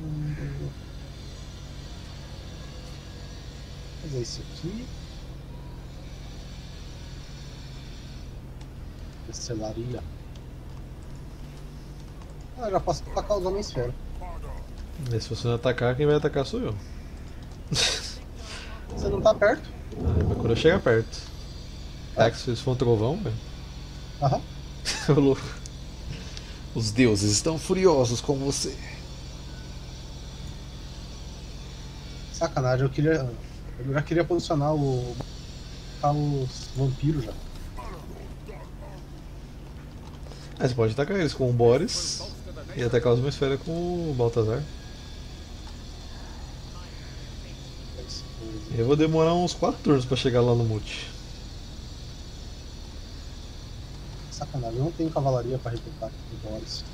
Fazer isso aqui. Tecelariya. Ah, já posso atacar os homens fera. E se você não atacar, quem vai atacar sou eu. Você não tá perto? Mas quando eu chegar perto. É que se for um trovão, velho. Aham. Ô, louco. Os deuses estão furiosos com você. Sacanagem, eu já queria posicionar os vampiros já. Ah, você pode atacar eles com o Boris e atacar os Esfera com o Baltazar. Eu vou demorar uns 4 turnos pra chegar lá no Mute. Sacanagem, eu não tenho cavalaria pra recrutar o Boris.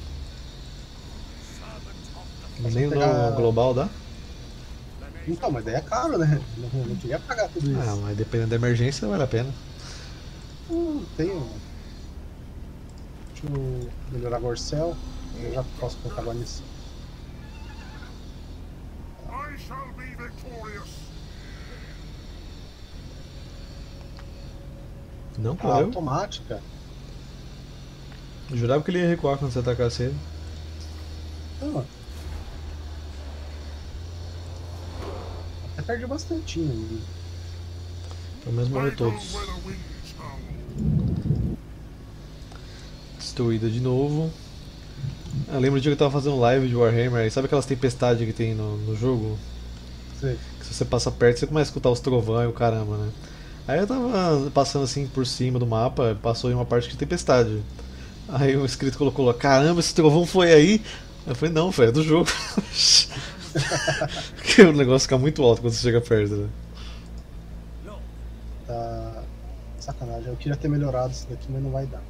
Nem pegar- no global dá? Então, mas daí é caro, né? Eu não queria pagar tudo isso. Ah, mas dependendo da emergência vale a pena. Não tenho. Deixa eu melhorar Gorcel. Eu já posso colocar guarnição. I shall be victorious. Não Ah, correu? automática. Eu jurava que ele ia recuar quando você atacasse ele. Ah. Até perdi bastante. Pelo menos morreu I go todos. where the winds howl. Destruída de novo. Eu lembro do dia que eu tava fazendo live de Warhammer, e sabe aquelas tempestades que tem no jogo? Sei. Que se você passa perto, você começa a escutar os trovão e o caramba, né? Aí eu tava passando assim por cima do mapa, passou em uma parte de tempestade. Aí o inscrito colocou lá, caramba, esse trovão foi aí? Eu falei, não, foi é do jogo. Porque o negócio fica muito alto quando você chega perto, né? Tá. Sacanagem. Eu queria ter melhorado isso daqui, mas não vai dar.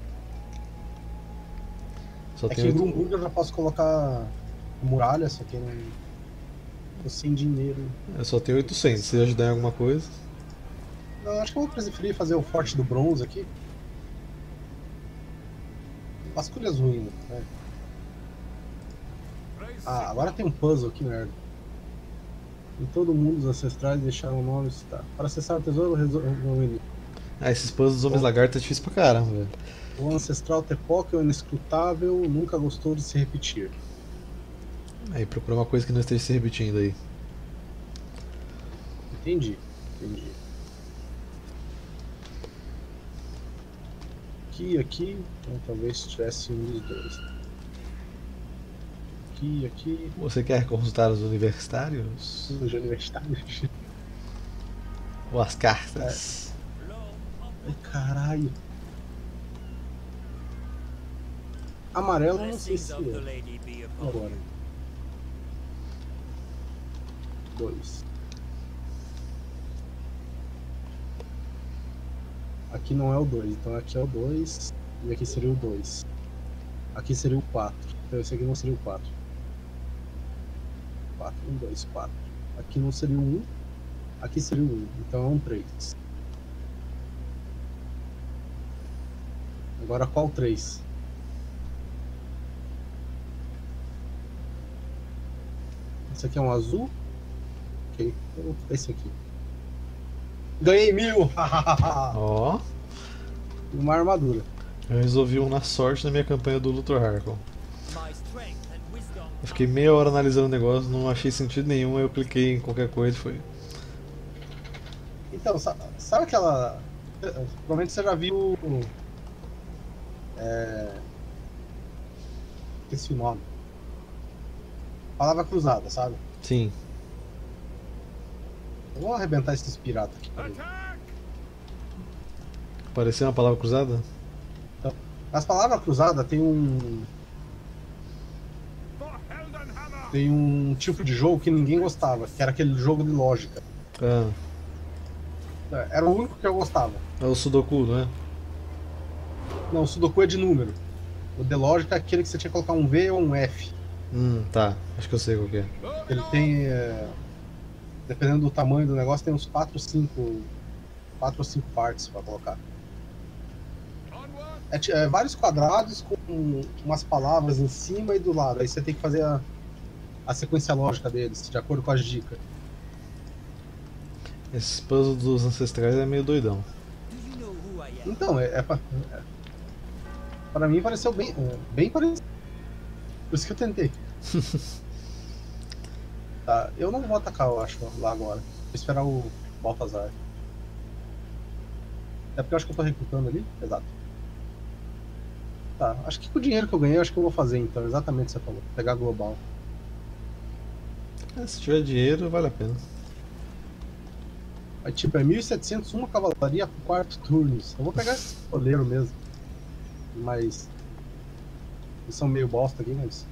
Só É tem que em oito- Grumburg eu já posso colocar muralha, só que eu não. Tô sem dinheiro. eu só tenho 800, se ajudar em alguma coisa. Não, acho que eu vou preferir fazer o Forte do Bronze aqui. Vasculhas ruínas, né? Ah, agora tem um puzzle aqui, merda. Em todo mundo os ancestrais deixaram nomes. Tá. Para acessar o tesouro, resolve. Ah, esses puzzles dos homens lagarto é difícil pra caramba, velho. O ancestral Tepoca, o inescrutável, nunca gostou de se repetir. Aí procura uma coisa que não esteja se repetindo aí. Entendi. Aqui, então talvez tivesse um dos dois. Aqui, Você quer consultar os universitários? os universitários. Ou as cartas? Ai, caralho. Amarelo, eu não sei se é. Agora. 2. Aqui não é o 2, então aqui é o 2 e aqui seria o 2. Aqui seria o 4. Então esse aqui não seria o 4. 4, 1, 2, 4. Aqui não seria o 1. Aqui seria o 1. Então é um 3. Agora qual 3? Esse aqui é um azul. Ok, eu vou esse aqui. Ganhei 1000! Ó, Uma armadura. eu resolvi um na sorte na minha campanha do Luthor Harkon. Eu fiquei meia hora analisando o negócio, não achei sentido nenhum, aí eu cliquei em qualquer coisa e foi. Então, sabe aquela. Provavelmente você já viu. Esqueci o nome. Palavra cruzada, sabe? Sim. Eu vou arrebentar esses piratas aqui. Peraí. Attack! Pareceu uma palavra cruzada? Nas palavras cruzadas tem For Heldenhammer! tem um tipo de jogo que ninguém gostava, que era aquele jogo de lógica. Ah, Era o único que eu gostava. é o Sudoku, não é? Não, o Sudoku é de número. O de lógica é aquele que você tinha que colocar um V ou um F. Tá. Acho que eu sei qual que é. Ele tem. Dependendo do tamanho do negócio, tem uns 4 ou 5 partes pra colocar. Onward! É vários quadrados com umas palavras em cima e do lado. Aí você tem que fazer a sequência lógica deles, de acordo com as dicas. Esse puzzle dos ancestrais é meio doidão. Então, pra mim pareceu bem parecido. Por isso que eu tentei. Tá, eu não vou atacar, eu acho, lá agora. Vou esperar o Baltazar. É porque eu acho que eu tô recrutando ali. Exato. Tá, acho que com o dinheiro que eu ganhei, eu acho que eu vou fazer então. Exatamente o que você falou. Pegar global. Se tiver dinheiro, vale a pena. Aí, tipo, é 1.700, uma cavalaria por 4 turnos. Eu vou pegar esse poleiro mesmo. Mas... eles são meio bosta aqui, mas...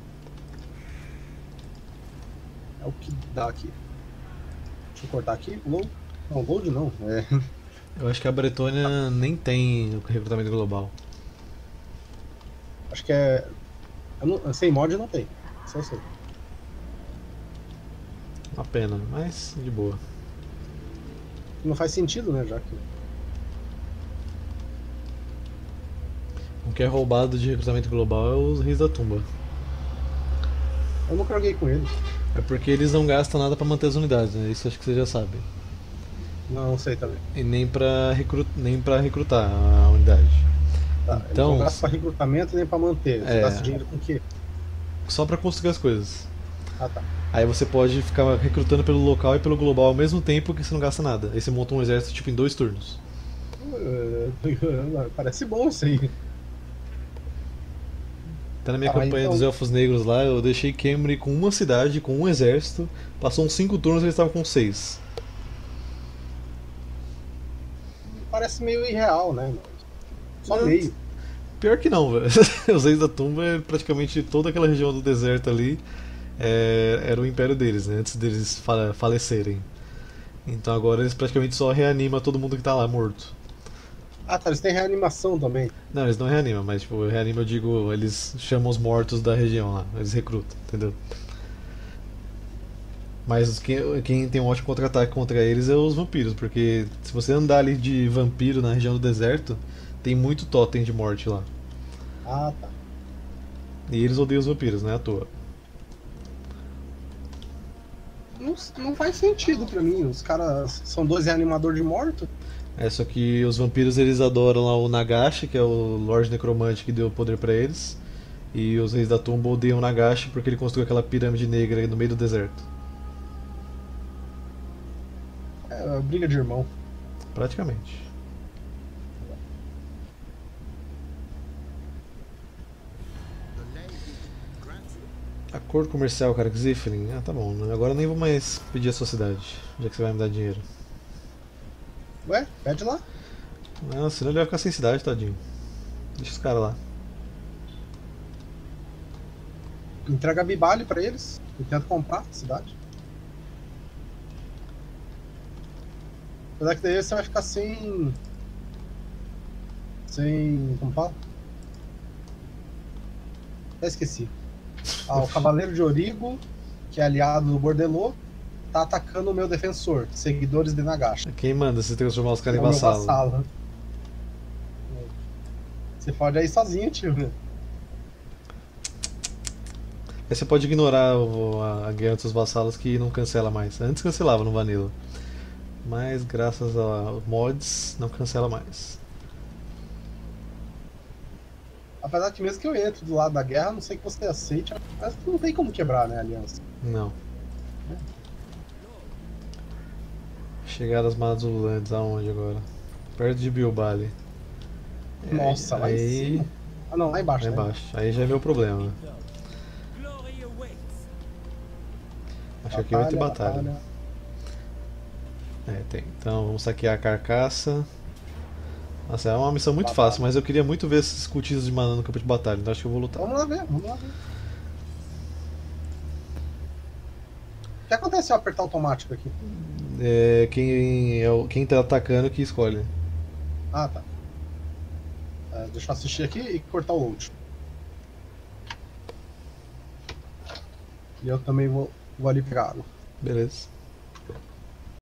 é o que dá aqui. Deixa eu cortar aqui. Load. Não, load não. Eu acho que a Bretônia nem tem o recrutamento global. Acho que é... sem mod não tem. Isso eu sei. Uma pena, mas de boa. Não faz sentido, né, já que... O que é roubado de recrutamento global é os Reis da Tumba. eu nunca joguei com eles. É porque eles não gastam nada pra manter as unidades, né? Isso acho que você já sabe. Não sei também. E nem pra recrutar a unidade. Tá, Então, eles não gastam pra recrutamento nem pra manter. Você É. gasta dinheiro com o quê? só pra construir as coisas. Ah, tá. Aí você pode ficar recrutando pelo local e pelo global ao mesmo tempo que você não gasta nada. Aí você monta um exército tipo em 2 turnos. Parece bom isso aí. Até na minha Ah, campanha então- dos Elfos Negros lá, eu deixei Camry com uma cidade, com um exército. Passou uns 5 turnos e eles estavam com 6. Parece meio irreal, né? Só Não. meio. Pior que não, velho. Os Reis da Tumba é praticamente toda aquela região do deserto ali. Era o império deles, né? Antes deles falecerem. Então agora eles praticamente só reanimam todo mundo que tá lá morto. Ah, tá. Eles têm reanimação também. Não, eles não reanimam, mas tipo, reanima eu digo, eles chamam os mortos da região lá, eles recrutam, entendeu? Mas quem tem um ótimo contra-ataque contra eles é os vampiros, porque se você andar ali de vampiro na região do deserto, tem muito totem de morte lá. Ah, tá. E eles odeiam os vampiros, não é à toa. Não faz sentido pra mim. Os caras são 2 reanimadores de morto. É só que os vampiros eles adoram lá o Nagashi, que é o Lorde Necromante que deu poder pra eles. E os Reis da Tumba odeiam o Nagashi porque ele construiu aquela pirâmide negra no meio do deserto. É briga de irmão. Praticamente. Acordo comercial, cara, com Zifrin. Ah, tá bom. Agora eu nem vou mais pedir a sua cidade, já que você vai me dar dinheiro. Ué, pede lá. Ah, senão ele vai ficar sem cidade, tadinho. Deixa os caras lá. Entrega a Bibali pra eles. E tenta comprar a cidade. Apesar que daí você vai ficar sem... como fala? Até esqueci. Ah, o Cavaleiro de Origo, que é aliado do Bordelô, tá atacando o meu defensor, seguidores de Nagashi. Quem manda você transformar os caras É em o meu vassalo? vassalo. Você pode ir sozinho, tio. Aí você pode ignorar a guerra dos seus vassalos que não cancela mais. Antes cancelava no Vanilla. Mas graças a mods não cancela mais. Apesar que mesmo que eu entre do lado da guerra, a não sei que você aceite, mas não tem como quebrar, né, a aliança. Não. Chegaram as Mazulandes aonde agora? Perto de Bilbali. Nossa, lá em cima. Ah não, lá embaixo. Lá né? embaixo. Aí já é meu problema. Acho que aqui vai ter batalha. É, tem. Então vamos saquear a carcaça. Nossa, é uma missão muito Batalha. fácil, mas eu queria muito ver esses cultistas de mana no campo de batalha, então acho que eu vou lutar. Vamos lá ver, vamos lá ver. O que acontece se eu apertar automático aqui? Quem tá atacando que escolhe. Ah, tá. Deixa eu assistir aqui e cortar o outro. E eu também vou ali pegar água. Beleza.